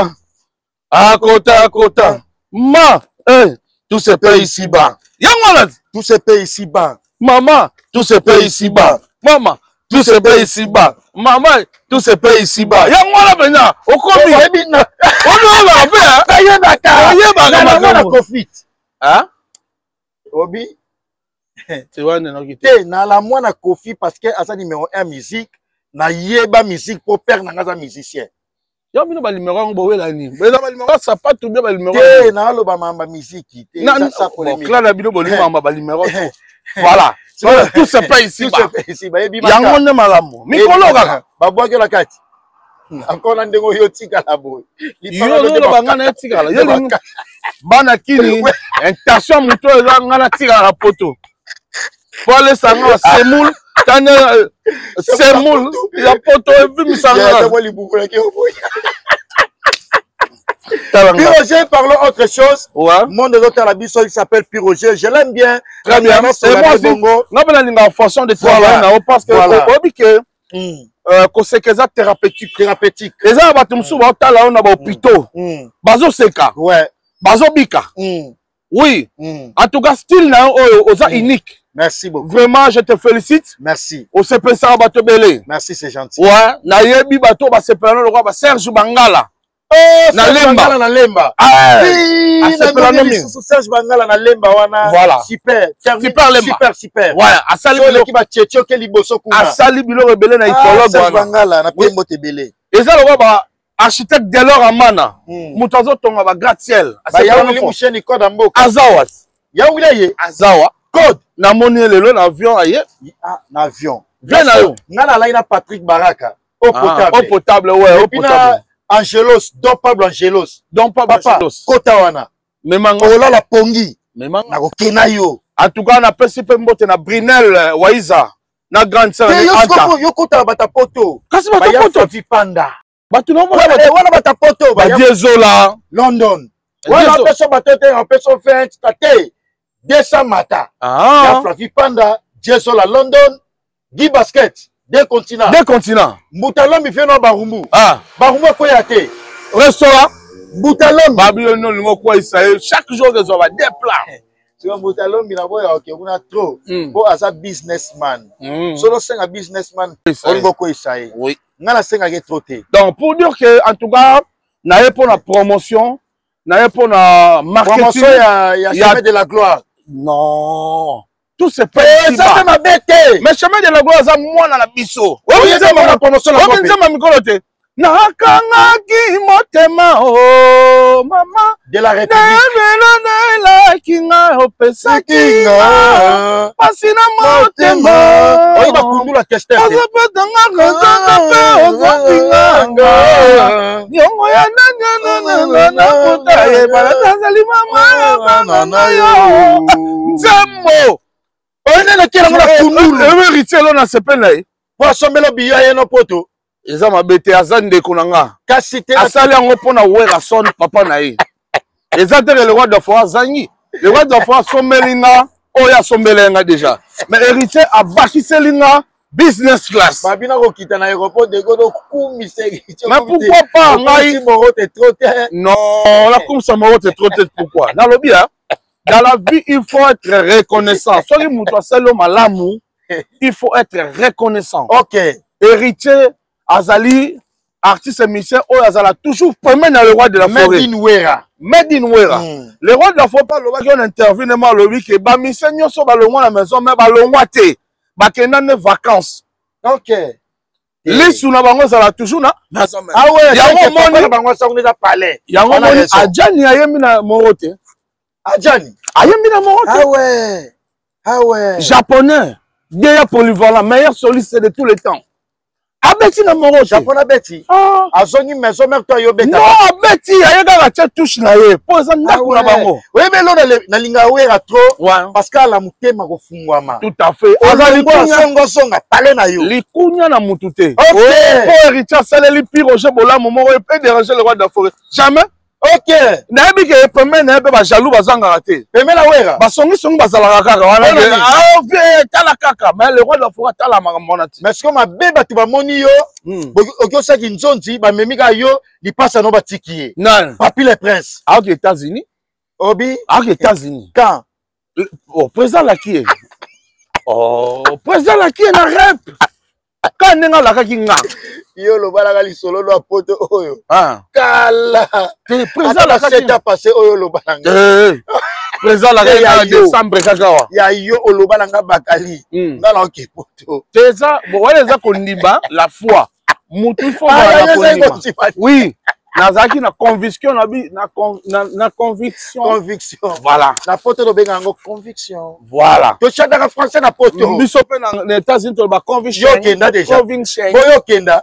B: Ma, tout se paye ici-bas. Yangwana.
A: Tout se paye ici-bas.
B: Maman, tout se paye ici-bas. Maman, tout se paye ici-bas. Maman, tout se paye ici-bas. Yangwana bena. Okomi.
A: Bina.
B: On va faire.
A: Kayeba ka.
B: Kayeba
A: ka. Profite.
B: Hein?
A: Obi.
B: C'est vrai, non,
A: na la moi na Kofi parce que asa numéro 1 musique na yeba musique pour père na ngaza musicien.
B: Yo bino ba numéro ngo bowe la ni. Mais na ba numéro ça pas tout bien ba numéro.
A: Na lo ba mamba musique te
B: ça polémique. Là na bino bo mamba ba numéro. Voilà. Tout se paye ici bas. Yango ne malamu. Mikolo kaka.
A: Ba boa ke la kati. Encore na ndengo yo tika la boy.
B: Yo lo banga na tika la. Yo bana kini intention muto eza ngana tika la poto. Pour les sangs, semoule, semoule, il y a poto et puis misanga.
A: Piroger, parlons autre chose.
B: Ouais.
A: Mon de l'autre la biso, il s'appelle Piroger. Je l'aime bien.
B: Très bien. C'est moi aussi. Non, mais la façon de travailler, parce que on dit que c'est que ça thérapeutique.
A: Thérapeutique.
B: Et ça, on va là, on a hôpitaux. Bazo seka.
A: Ouais.
B: Bazo bika. Oui. En tout cas, style là, on unique.
A: Merci beaucoup.
B: Vraiment, je te félicite.
A: Merci.
B: Au CP ça bateau belé.
A: Merci, c'est gentil.
B: Ouais, na yebi bateau ba CP le roi ba Serge Bangala.
A: Oh,
B: na lemba.
A: Na lemba.
B: Ah,
A: Serge Bangala na lemba wana.
B: Voilà.
A: Super.
B: Super lemba.
A: Super.
B: Voilà, asali
A: bilo ki ba tchetcho ke liboso kuna.
B: Asali bilo rebele na ipologue
A: wana. Serge Bangala na pembo te belé.
B: Et ça le roi ba architecte Delors Amana. Mutazo tonga ba gratte-ciel.
A: Ba ya wili musheni koda mboka.
B: Azawa.
A: Ya wili ye.
B: Azawa.
A: Code.
B: Na moni lelo na avion aye.
A: Ah, na avion.
B: Viens na yo.
A: Ngala la ina Patrick Baraka. Au potable.
B: Au potable, ouais, au potable.
A: Angelos, Don Pablo Angelos.
B: Don Pablo Angelos.
A: Kota wana.
B: Memanga.
A: Ola la pongi.
B: Memanga.
A: Na kokena yo.
B: En tout cas, on a pesi pe mbote na Brinel Waiza. Na grande sœur ni Anta.
A: Yo kota bata poto.
B: Kasi bata poto
A: vipanda.
B: Batu no
A: wana bata poto.
B: Ba Diezola.
A: London. Wana peso batote, on peso fait tate. 200 mata.
B: Ah.
A: Flavi Panda, Diezola London, Guy Basket, deux continents.
B: Deux continents.
A: Boutalombi fait no Barumbu.
B: Ah.
A: Barumbu quoi yate.
B: Restaurant.
A: Boutalombi.
B: Babylone no quoi ça. Chaque jour ils ont des plats.
A: Tu vois Boutalombi na boya OK, on a trop. Bo as a businessman. Solo c'est un businessman. On go quoi ça.
B: Oui.
A: Ngala senga ke troté.
B: Donc pour dire que en tout cas, na pour la promotion, na pour la marketing.
A: Promotion ya chemin de la gloire.
B: Non. Tout se paye ici
A: ça fait ma bête.
B: Mais chemin de la gloire ça moi na biso.
A: Oui, c'est ma promotion la
B: promotion. nakangaki motema o mama
A: de la République
B: kinga opesaki pasi na motema
A: oyi bakundula tester
B: ozopetanga kozanga mpe ozopinganga niongo ya nakota yebala tazali mama na yo nzembo
A: oyine nakilango na kundulu
B: emeritier lo na sepe na ye
A: po asombela biyo ye no poto
B: eza mabe te aza ndeko na nga
A: kasi te
B: asali yango mpona wera son papa na ye eza te le roi de foi azangi le roi de foi asombeli nga oyo asombeli nga déjà mais héritier abakiseli nga business class
A: babina kokita na aéroport de godo kumise héritier
B: mais pourquoi pas ngai
A: moro te trop te
B: non la kumisa moro te trop te pourquoi nalobi ya dans la vie il faut être reconnaissant soki mutu asali yo malamu il faut être reconnaissant
A: ok
B: héritier azali artiste musicien oyo azala toujours premier na le roi de la forêt made in wera le roi de la forêt alobaki on interview ne ma alobi ke bamisien nyonso balongwa na maison mais balongwa te bakenda ne vacances
A: ok
B: lisu na bango ezala toujours na maison yango moni ajani ayembi na moro te
A: ajani
B: ayembi na moro te japonais bien polyvalent meilleur soliste de tous les temps abeti na moro
A: japonais beti azongi maison mère toi yo beta
B: non abeti ayega tia touche na ye po za ndako na bango
A: oyebe lo na linga wera trop parce que ala mutema kofungwama
B: tout à fait
A: azali songo songa pale na yo
B: likunya na mutu te po héritier saleli pire Roger Bolamu moko peut déranger le roi de la forêt jamais
A: ok
B: nayebi ke peme na ye mpe bajaloux bazangaka te
A: peme na wera
B: basongisongi bazalaka kaka wana vie tala kaka mais le roi de la forêt atala makambo wana ti
A: mais siko mabe bato bamoni yo oki osaki nzonzi bamemi kaka yo lipasa no batiki ye papi le prince
B: aoki États-Unis
A: obi
B: aoki États-Unis
A: quand
B: président laki ye président laki ye na rep ka ndenge alakaki nga
A: yo lobalaka lisolo lo apoto oyo kala
B: président
A: lakaseta passé oyo lobalanga
B: président lakaki décembre kaka wa
A: ya yo olobalanga bakali ngala oke poto
B: teza wana eza kondimba la foi mutu il faut kondimba oui nazalaki na conviction na conviction voilà
A: na poto tobenga yango conviction
B: voilà
A: tochataka français na poto
B: biso mpe na États-Unis toloba conviction
A: yokenda déjà boyokenda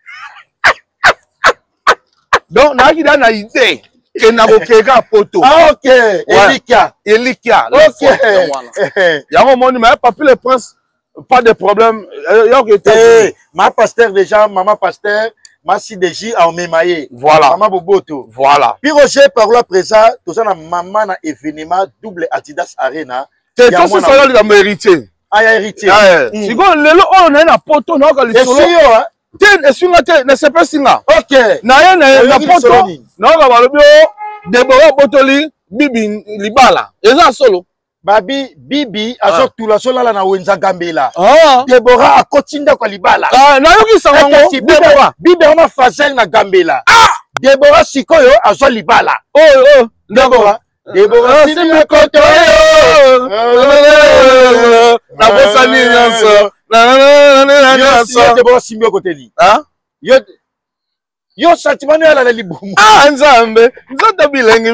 B: donc nayaki da na idée ke na kokeka poto
A: ok elikia
B: yango moni mais papi le prince pas de problème
A: ma pasteur déjà maman pasteur Massi Deji a omemaye.
B: Voilà.
A: Maman Boboto.
B: Voilà.
A: Puis Roger par là présent, tout ça na maman na événement double Adidas Arena.
B: C'est tout ça là le héritier.
A: Ah ya héritier.
B: Si go lelo on a na poto na ka lisolo.
A: Et yo hein.
B: Ten esunga te ne se pas singa.
A: OK.
B: Na ye na poto. Na ka balobi Deborah Botoli Bibi Libala. Eza solo.
A: Babi Bibi azotula solala na wenza gambela. Deborah akotinda kwa libala.
B: Na yoki sango
A: Deborah. Bibi ona fazel na gambela. Deborah sikoyo azo libala. Deborah. Deborah simi koto yo. Na bosani nyanso. Na Deborah simi kote li. Yo sentiment ya la libumu.
B: Nzambe. Nzoto bilenge.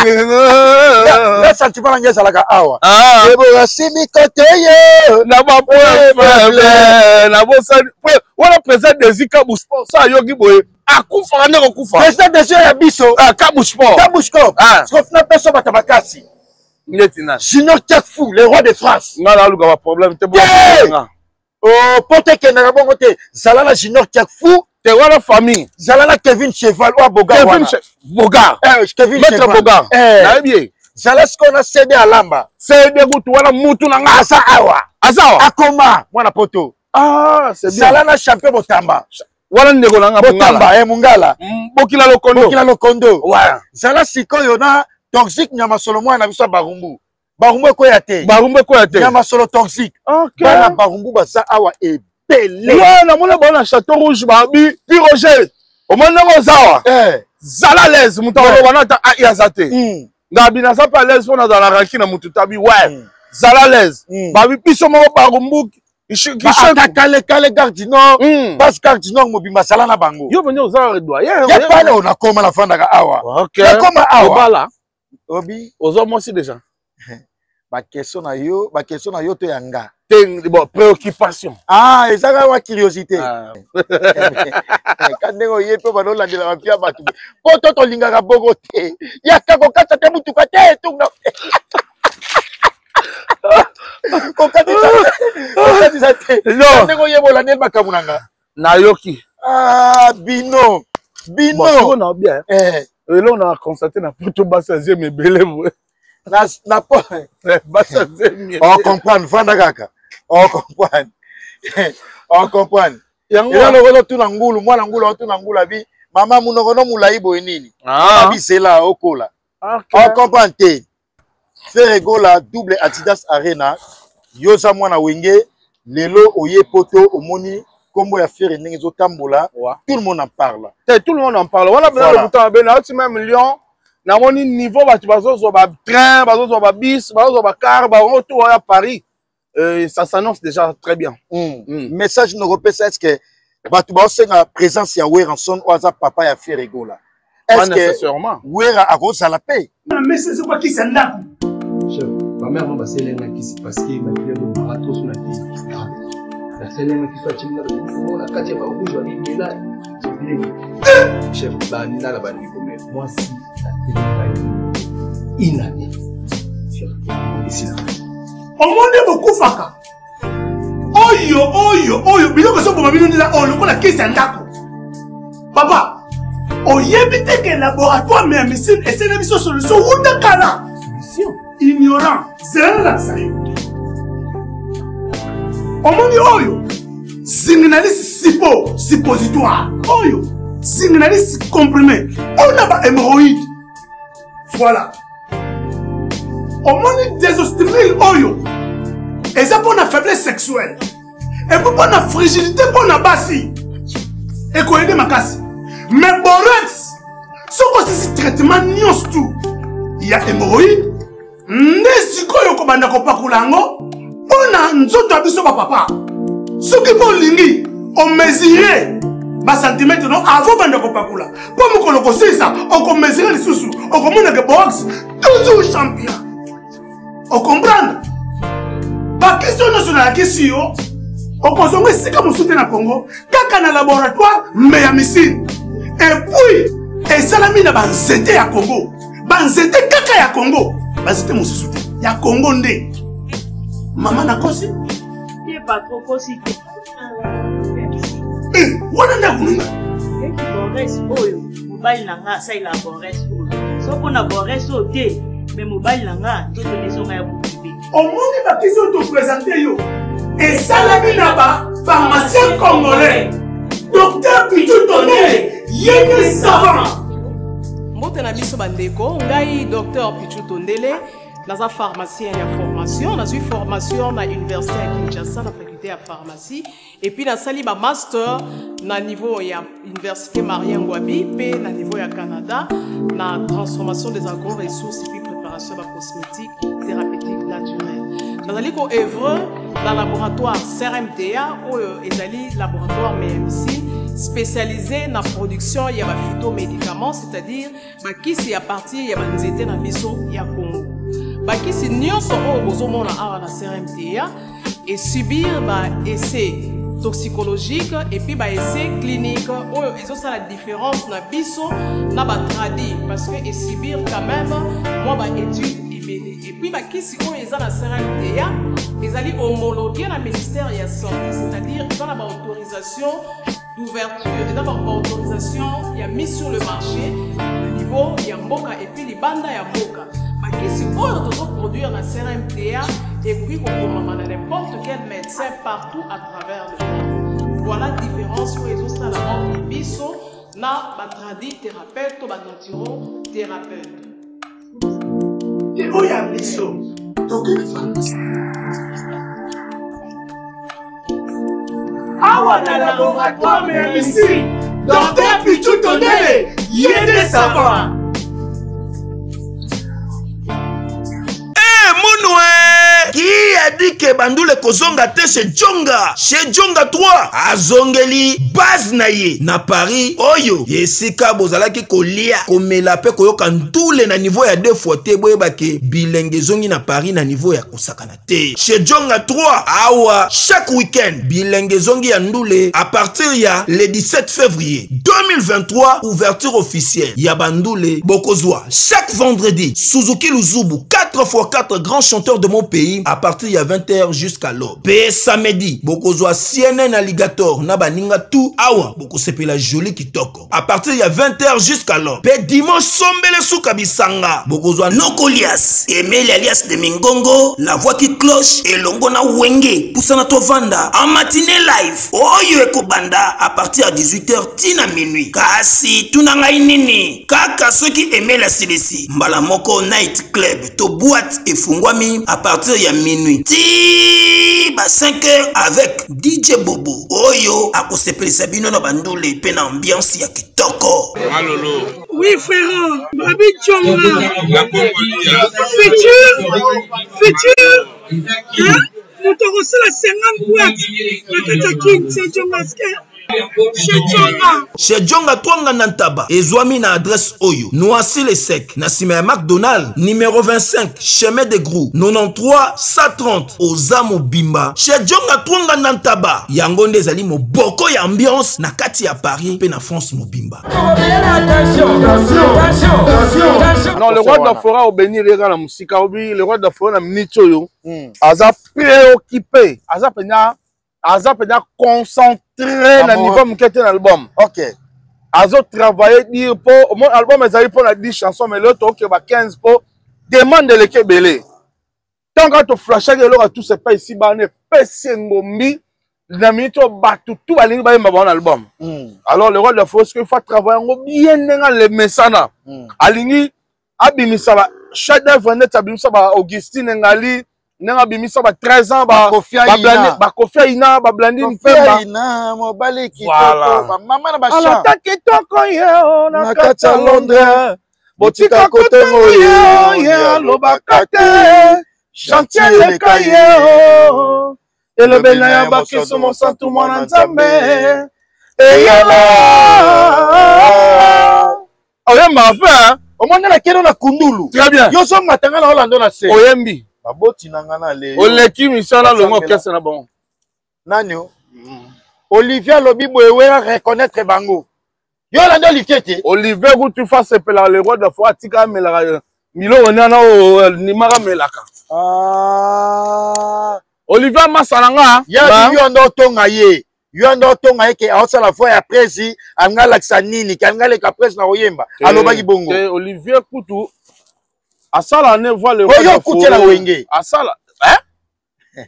A: Na sentiment ngeza salaka awa. Deborah simi kote yo.
B: Na ba problème. Na bosani. Wala président des Kabu Sport. Ça yogi boye. Akufa ndeko kufa.
A: Président des ya biso.
B: Kabu Sport.
A: Kabu Sport. Skofna peso batabakasi.
B: Ngetina.
A: Junior Tiafou, le roi de France.
B: Ngala luka ba problème te bo.
A: Oh, pote kenaka bongo te. Zalala Junior Tiafou.
B: Te wala famille.
A: Zalala Kevin Cheval ou Bogar.
B: Bogar.
A: Kevin
B: Cheval. Maître Bogar.
A: Na bien. Zala skona CD alamba.
B: CD gutu wala mutu na nga.
A: Asa awa.
B: Asawa.
A: Akoma mwana poto.
B: C'est bien.
A: Zala na champion Botamba.
B: Wala ndeko na nga
A: Botamba Mungala.
B: Bokila Lokondo.
A: Bokila Lokondo.
B: Ouais.
A: Zala sikoyo na toxique nyama solo mwana biso Barumbu. Barumbu ko yate.
B: Barumbu ko yate.
A: Nyama solo toxique.
B: OK.
A: Bana Barumbu basa awa ebele.
B: Ouais, na mona bona Château Rouge babi puis Roger. O mona ngo zawa. Zala l'aise mutalo bana ta yazate. Ngabina sa pa l'aise fona dans la ranki na mutu tabi ouais. Zala l'aise. Babi piso moko Barumbu
A: kale Gardinor parce que Gardinor mobimba sala na bango
B: yo venir aux arts doyen
A: ya pale on a koma la fanda awa
B: na
A: koma awa
B: bala
A: obi
B: aux hommes aussi déjà
A: ba question na yo to yanga
B: bon préoccupation
A: ezaka wa curiosité quand ndeko yepe ba no landela ba pia batu po to lingaka bongo te ya kako kata te mutuka te tuna
B: Nayoki.
A: Bino.
B: On a bien. Et là, on a constaté na poto basazie me belé.
A: On comprend, Fanda Kaka. On comprend. On comprend. Et là, le tout n'angulu, moi l'angulu, tout n'angulu bi. Maman munokono mulaibo enini. Abi c'est là au cola. On comprend te. Ferregola double Adidas Arena. Yosa mwana wenge lelo oye poto omoni kombo ya faire ndenge zotambola tout le monde en parle.
B: Tout le monde en parle. Voilà le bouton ben na ti même million na moni niveau ba bazo zo ba train, bazo zo ba bis, bazo zo ba car, ba retour à Paris. Ça s'annonce déjà très bien.
A: Message no repère est-ce que batu ba senga présence ya Weranson oza papa ya Ferregola. Est-ce que Wera a grosse à la paix?
E: Mais c'est quoi qui s'endap?
F: Ma mère m'a passé l'un qui s'est passé, ma fille m'a raté sur la tête. La scène qui soit timide, la quatrième fois où je vais aller là, chef, la banane, moi si la télé inanée.
E: On m'a beaucoup faka. Oyo, bilo que ça pour ma vie nous là, on le connaît qui s'endap. Papa, on y évite que laboratoire mais médecine et c'est une solution ou de cala. Solution. Ignorant, c'est là ça. Omoni oyo, signaliste suppositoire. Oyo, signaliste comprimé. On a pas hémorroïde. Voilà. Omoni désostérile oyo. Et ça pour la faiblesse sexuelle. Et pour la fragilité pour la bassi. Et qu'on aide ma casse. Mais borex, ce que c'est traitement nios tout. Il y a hémorroïde. Nesiko yoko banda ko pakulango pona nzoto abiso ba papa soki ko lingi o mesurer ba centimètre non avant banda ko pakula po mukolo ko sisa o ko mesurer lisusu o ko mona ke box toujours champion o comprendre ba question nationale question o ko zongo sika musute na Congo kaka na laboratoire mais ya missile et puis et salami na ba nzete ya Congo ba nzete kaka ya Congo. Bazite mususu ya Congo nde mama na kosi
G: ye pas trop kosi
E: wana na kununga
G: Bores oyo mobile nanga sa ila Bores oyo so pona Bores ote mais mobile nanga to tonezonga ya bubibi
E: omoni ba kiso to présenter yo et salami na ba pharmacien congolais docteur Pichu Tondele yene savant.
H: Mbote na biso bandeko ngai docteur Pichu Tondele naza pharmacien ya formation na formation na université ya Kinshasa na faculté ya pharmacie et puis na sali ba master na niveau ya université Marien Ngouabi pe na niveau ya Canada na transformation des agro-ressources et puis préparation de cosmétiques thérapeutiques naturelles. Nazali ko œuvre dans laboratoire CRMTA ou ezali laboratoire MMC spécialisé dans la production de phytomédicaments, c'est-à-dire qui à partir de nzete na biso ya Congo. Qui nyonso o bozomona awa na CRMTA et subir essai toxicologique et puis essai clinique ou ça la différence na biso na tradi parce que et subir quand même moi étude et puis qui si on est à la CRMTA ils allaient homologuer la ministère de la santé, c'est-à-dire dans la autorisation d'ouverture et d'abord autorisation il y a mis sur le marché le niveau il y a mboka et puis les bandes il y a mboka qui si on doit produire la CRMTA et puis qu'on dans n'importe quel médecin partout à travers le monde. Voilà la différence où ils ont ça la entre biso na batradi thérapeute ou naturo thérapeute.
E: Et où y a biso donc awa na laboratoire mais ici docteur Pichu Tondele yene savant.
A: Qui a
D: dit que bandule kozonga te chez Djonga. Chez Djonga 3, azongeli base na ye na Paris oyo yesika bozalaki kolia komela pe koyoka ndule na niveau ya 2 fois te boyeba ke bilenge zongi na Paris na niveau ya kosakana te. Chez Djonga 3 awa chaque week-end bilenge zongi ya ndule à partir ya le 17 février 2023 ouverture officielle ya bandule bokozwa chaque vendredi Suzuki Luzubu 4x4 grands chanteurs de mon pays à partir ya 20h jusqu'à l'aube. Pe samedi bokozwa CNN Alligator na baninga tout awa bokosepela joli kitoko à partir ya 20h jusqu'à l'aube. Pe dimanche sombele suka bisanga bokozwa Nokolias Emile alias de Mingongo la voix qui cloche et longo na wenge pusana to vanda en matinée live oyo ekobanda à partir à 18h tina minuit. Kasi tunanga inini kaka soki Emile asilesi mbala moko night club to boîte efungwami à partir ya minuit ti ba 5h avec DJ Bobo oyo akosepelisa bino na bandule pe na ambiance ya kitoko.
E: Malolo. Oui frère, Babi Djonga. Futur. Hein? Nous te reçons la 50 boîtes. La Katakin, c'est Djonga.
D: Chez Djonga Twanga Nantaba ezwami na adresse oyo Noisy le Sec na sima ya McDonald numéro 25 chemin de Grou 93 130 Ozamo Bimba. Chez Djonga Twanga Nantaba yango nde ezali moboko ya ambiance na kati ya Paris pe na France mobimba.
B: Non, le roi de la forêt au béni les gars la musique obi le roi de la forêt na minitoyo aza préoccupé aza pena concentré na niveau mukete na album.
A: OK.
B: Azo travailler dire pour mon album ezali pour la 10 chansons mais l'autre OK ba 15 pour demande le kebele. Tant que tu flasher que l'autre tout c'est pas ici ba ne pese ngombi na minito batu tout balingi ba yemba bon album. Alors le roi de la force qu'il faut travailler bien nga le mesana. Alingi abimisa ba chef d'œuvre net abimisa ba Augustine Ngali Nenga bimisa ba 13 ans ba Kofia Ina ba Blandine Pemba
A: Ina mobali kitoko ba mama na ba
B: cha ala kitoko yo
A: na kata Londres botika kote moyo
B: ya lobakate chantier le kayo ele bena ya bakiso mosantu mwana nzambe eyala oyemba fa
A: omona na keno na kundulu
B: très bien
A: yo so matanga na Orlando na se
B: oyembi
A: baboti nangana le
B: oleki misala longo kese na bon
A: nani Olivier Lobibo ewe reconnaître bango yo lando Olivier te
B: Olivier tu fasses pela le roi de foi tika melaka milo onana nimara melaka Olivier masalanga
A: ya yo ndo tonga ye yo ndo tonga ye ke aosa la fois ya presse angala ksanini kangale ka presse na oyemba alobaki bongo
B: Olivier Kutu asala ne voit le roi
A: de la wenge
B: asala hein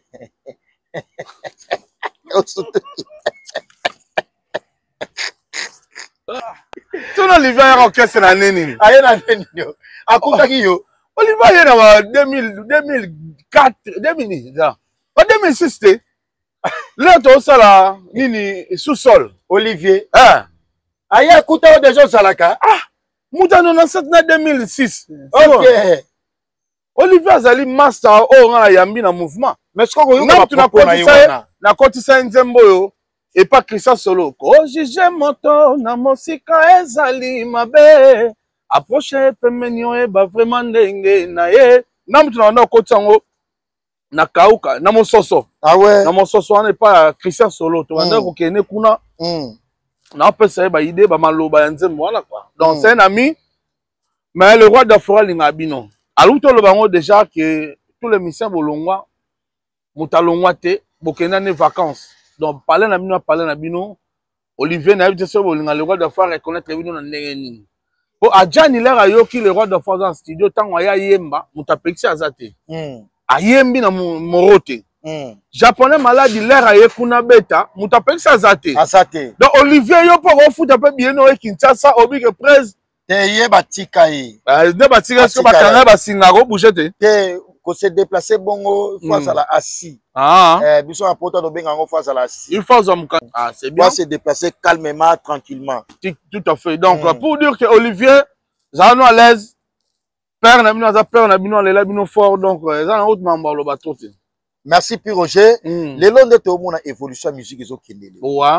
B: tuna Olivier ya orchestre na nini
A: aye na nini yo akutaki yo
B: Olivier ya na 2004 2000 2006 te là to sala nini sous-sol
A: Olivier
B: aye
A: akuta déjà salaka
B: Moutano na 7 na 2006.
A: OK.
B: Olivier Azali master o nga yambi na mouvement.
A: Mais ce qu'on
B: na kotisa nzembo yo et pas Christian Solo. Ko jije moto na mosika ezali mabe. Approche pemenyo e ba vraiment ndenge na ye. Na mutu na kotango na kauka na mososo.
A: Ah ouais.
B: Na mososo on n'est pas Christian Solo. To wanda ko kene kuna. Na pesa ba idée ba maloba ya nzembo wana quoi. Donc c'est un ami mais le roi d'Afrique lingabino. Aluto le bango déjà que tous les missions bolongwa mutalongwa te bokena ne vacances. Donc parler na bino Olivier na yebite so bolinga le roi d'Afrique reconnaître bino na ndenge nini. Po ajani lera yoki le roi d'Afrique dans studio tango ya yemba mutapexi azate. Ayembi na morote. Japonais malade l'air ye kuna beta mutapexi azate.
A: Azate.
B: Donc Olivier yo po foot pe bien no Kinshasa obi que presse
A: te ye batika ye.
B: Ne batika ce batanga ba singaro bougete.
A: Te ko se déplacer bongo face à la assis. Biso apporta do benga ngo face à la assis.
B: Il faut c'est bien.
A: Se déplacer calmement tranquillement.
B: Tout à fait. Donc pour dire que Olivier zano à l'aise père na bino za père na bino lela bino fort donc za na autre membre lo batote.
A: Merci puis Roger. Les longs de tout le monde a évolution la musique ils ont kindé.
B: Ouais.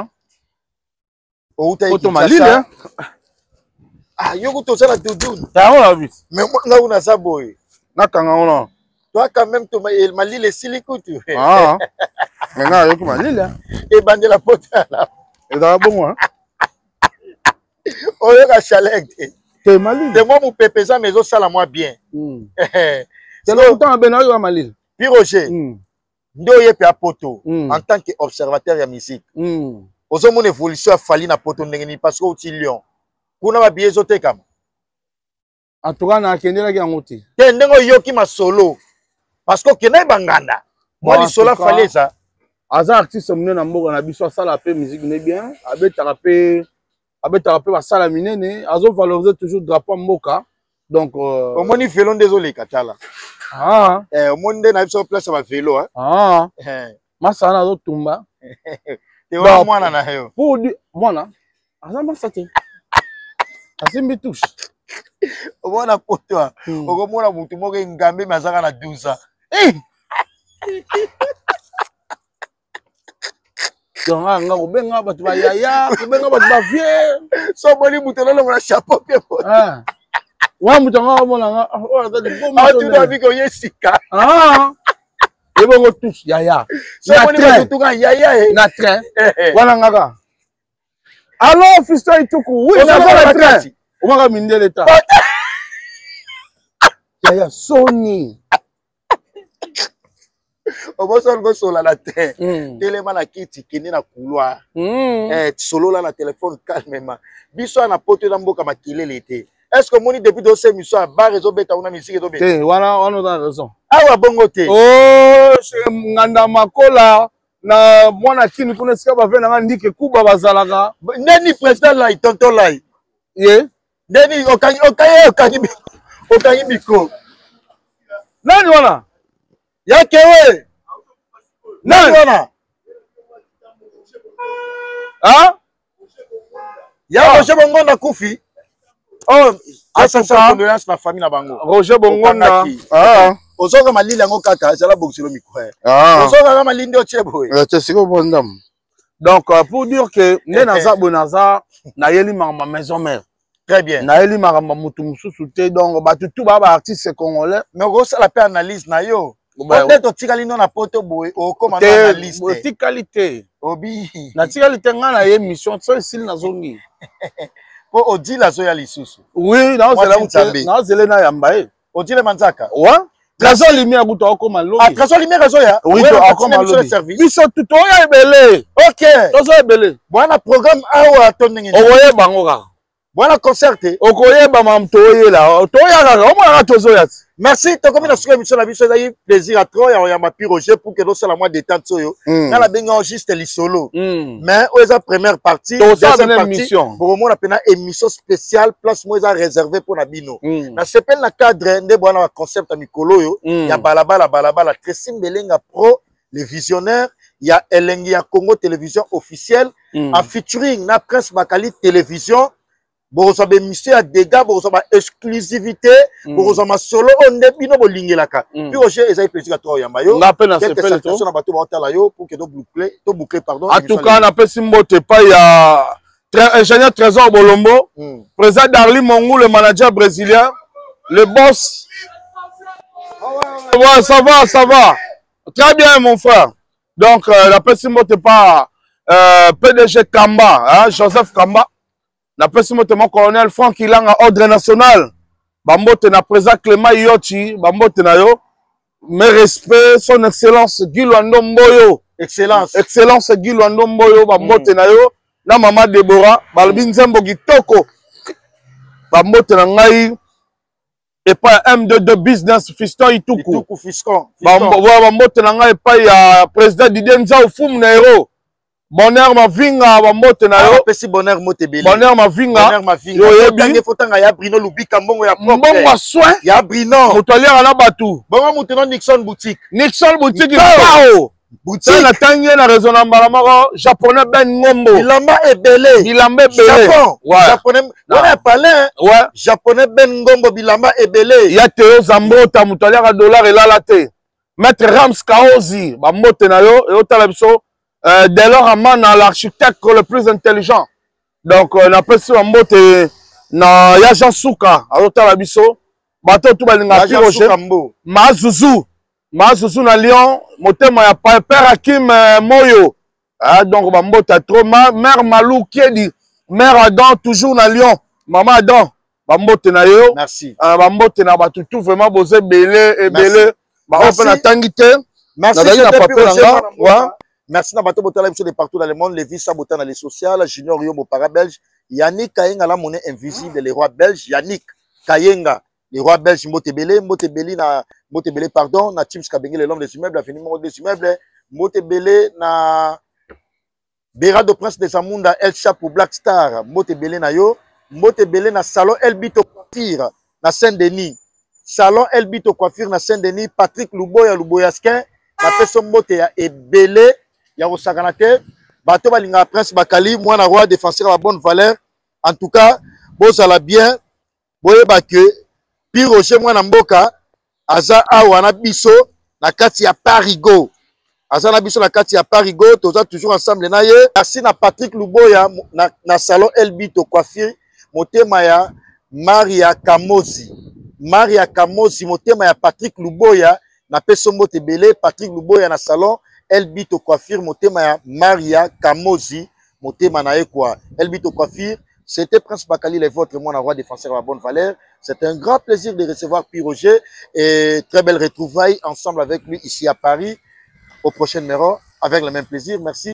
A: Auto Malile. Ah, yo to ça la doudoune.
B: Ta on la vu.
A: Mais moi là on a ça boy.
B: Na kanga on.
A: Toi quand même to Malile silikutu.
B: Ah. Mais na yo Malile.
A: Et bande la pote là.
B: Et dans bon hein.
A: Oh yo ka chalet.
B: Te Malile.
A: De moi mon pépé ça mais ça la moi bien.
B: C'est longtemps ben yo Malile.
A: Puis Roger. Ndo yepe a poto en tant qu'observateur de musique. Ozo mon évolution a fallu na poto ndengeni parce que outil lion. Kuna ba biais zote kam.
B: En tout cas na kendela ki ngoti.
A: Te ndengo yoki ma solo. Parce que kenai banganda. Moi li solo fallait ça.
B: Aza artiste mne na mboka na biso sala pe musique ne bien, abetaka pe ba sala minene, azo valoriser toujours drapeau mboka. Donc
A: omoni vélo désolé katala.
B: Ah,
A: monde na biso place ba vélo hein.
B: Ah. Masana zo tumba.
A: Te wa mwana na yo.
B: Pour dire mwana, aza masate. Asimbi touche.
A: Omona poto. Okomona mutu moko ngambe mazaka na 12 ans.
B: Donc nga obenga batu ba yaya, obenga batu ba vieux.
A: So boni mutu lolo na chapeau pe.
B: Ah. Wa mutu nga mona nga, o za di bon.
A: Ah tu dois vivre yesika.
B: Ah. Et bon touche yaya.
A: So boni mutu nga yaya
B: na train. Wana ngaka. Alors fiston ituku, oui, ça va le train. On va miner l'état. Yaya Sony.
A: Oboso ngo sola la terre. Telema na kiti kini na couloir. Solo la na téléphone calmement. Biso na poto na mboka makilele te. Est-ce que moni depuis de ces missions à bar réseau beta una musique to beta?
B: Wana on a raison.
A: Ah wa bongo te.
B: Oh, c'est nganda makola na mwana kini kuna sika ba vena ndike kuba bazalaka.
A: Neni président là tonton là.
B: Ye.
A: Neni okanyi biko.
B: Nani wana?
A: Yake we. Nani wana?
B: Ah?
A: Ya Roger Bongonda kufi. Oh, asa sa condoléance na famille na bango.
B: Roger Bongonda. Ah.
A: Ozoka malili yango kaka, c'est la boxilo miko.
B: Ah.
A: Ozoka malindi o chebo.
B: C'est siko bondam. Donc pour dire que nenaza bonaza na yeli ma maison mère.
A: Très bien.
B: Na yeli ma mutu mususu te donc ba tout ba artiste congolais.
A: Mais on ça la paix analyse na yo. Peut-être tikali no na poto boy o comme analyse.
B: Te qualité.
A: Obi.
B: Na tikalité nga na émission so isil na zongi.
A: Po odi la zo ya lisusu.
B: Oui, na zela na yamba e.
A: Odi le manzaka.
B: Ouais. Trésor lumière buto okoma lobi.
A: Ah, trésor lumière zo ya.
B: Oui, to okoma lobi. Biso tuto ya ebele.
A: OK.
B: Tozo ebele.
A: Bwana programme awa tonningi.
B: Owoye bango ka.
A: Bwana concert.
B: Okoyeba mam toye la. Toya ka. Omona tozo ya.
A: Merci, tu comme sur l'émission la vie, c'est plaisir à toi. Il y a ma pire Roger pour que nous soyons la moins détente. Dans la benga juste les solo. Mais aux la première partie, deuxième partie, pour moi la émission spéciale place moi réservé pour la bino. Na s'appelle la cadre de bon concept à Mikolo yo. Il y a balabala Tressim Belenga Pro, les visionnaires. Il y a Elengi Congo télévision officielle. En featuring na Prince Bakali télévision. Borosa be mission à dégâts, borosa ba exclusivité, borosa ma solo on est bino bolingelaka. Puis Roger ezai plaisir à toi yamba yo.
B: Na peine à se faire
A: tout. Na bato ba tala yo pour que do boucler pardon.
B: En tout cas, na pe simbote pas il y a ingénieur Trésor Bolombo, président Darly Mongou le manager brésilien, le boss. Ouais, ça va. Très bien mon frère. Donc la pe simbote pas PDG Kamba, hein, Joseph Kamba. Na pesimote mon colonel Franck Ilanga ordre national. Bambote na président Clément Yoti, bambote na yo. Mes respects, son excellence Guy Luando Mboyo. Excellence Guy Luando Mboyo, bambote na yo. Na maman Deborah, balbi nzembo kitoko. Bambote na ngai. Et pas M22 business fiston Ituku.
A: Ituku fiston.
B: Bambote na ngai pas ya président Didier Nzao Fum na héros. Bonheur Mavinga bambote na yo
A: pesi bonheur motebele
B: bonheur Mavinga
A: yo yebi fotanga ya Brino Lubika mbongo ya propre
B: mbongo soin
A: ya Brino
B: motoliera na batu
A: bongo mutuno Nixon boutique
B: bao boutique na tangi na raisonnement mako japonais Ben Ngombo
A: bilamba ebele japonais wana palais
B: ouais
A: japonais Ben Ngombo bilamba ebele
B: ya Théo Zambota motoliera dollar elala te Maître Rams Kaozi, Bambote Nayo, et Otalabiso, dès lors, Amana, l'architecte le plus intelligent. Donc, on appelle ça Bambote na Yajan Souka, à Otalabiso, Bato Toubalinga Piroche, Mazuzu na Lyon, Motema ya Père Hakim Moyo. Donc, Bambote a trop, mère Malou qui dit, mère Adam, toujours na Lyon, maman Adam, Bambote Nayo.
A: Merci.
B: Bambote na Batutu, vraiment, Bosé Belé et Belé. Merci.
A: Merci na bato botala biso de partout dans le monde, Lévi Sabota dans les sociales, Junior Yobo para belge, Yannick Kayenga la monnaie invisible, les rois belges, Yannick Kayenga, les rois belges, Motebele pardon, na Teams Kabengele l'homme des immeubles, la finiment des immeubles, Motebele na Berado Prince des Amunda, El Chapo Black Star, Motebele na yo, Motebele na salon El Bito Coiffure na Saint-Denis. Salon El Bito Coiffure na Saint-Denis, Patrick Luboyaskin, la personne mote ya ebele ya osakanate, bato balinga Prince Bakali, moi na roi défenseur à bonne valeur. En tout cas, bozala bien, boyeba que Pi Roger moi na mboka aza awa na biso na kati ya Parigo. Aza na biso na kati ya Parigo, toza toujours ensemble na ye. Merci na Patrick Luboya na salon El Bito Coiffure, motema ya Maria Kamosi. Maria Kamosi, motema ya Patrick Luboya, na peso mbote belé, Patrick Luboya na salon, El Bito Coiffure, motema ya Maria Kamosi, motema na ekwa. El Bito Coiffure, c'était Prince Bakali, les vôtres, moi, roi défenseur à la bonne valeur. C'est un grand plaisir de recevoir Pi Roger et très belle retrouvaille ensemble avec lui ici à Paris, au prochain numéro, avec le même plaisir. Merci.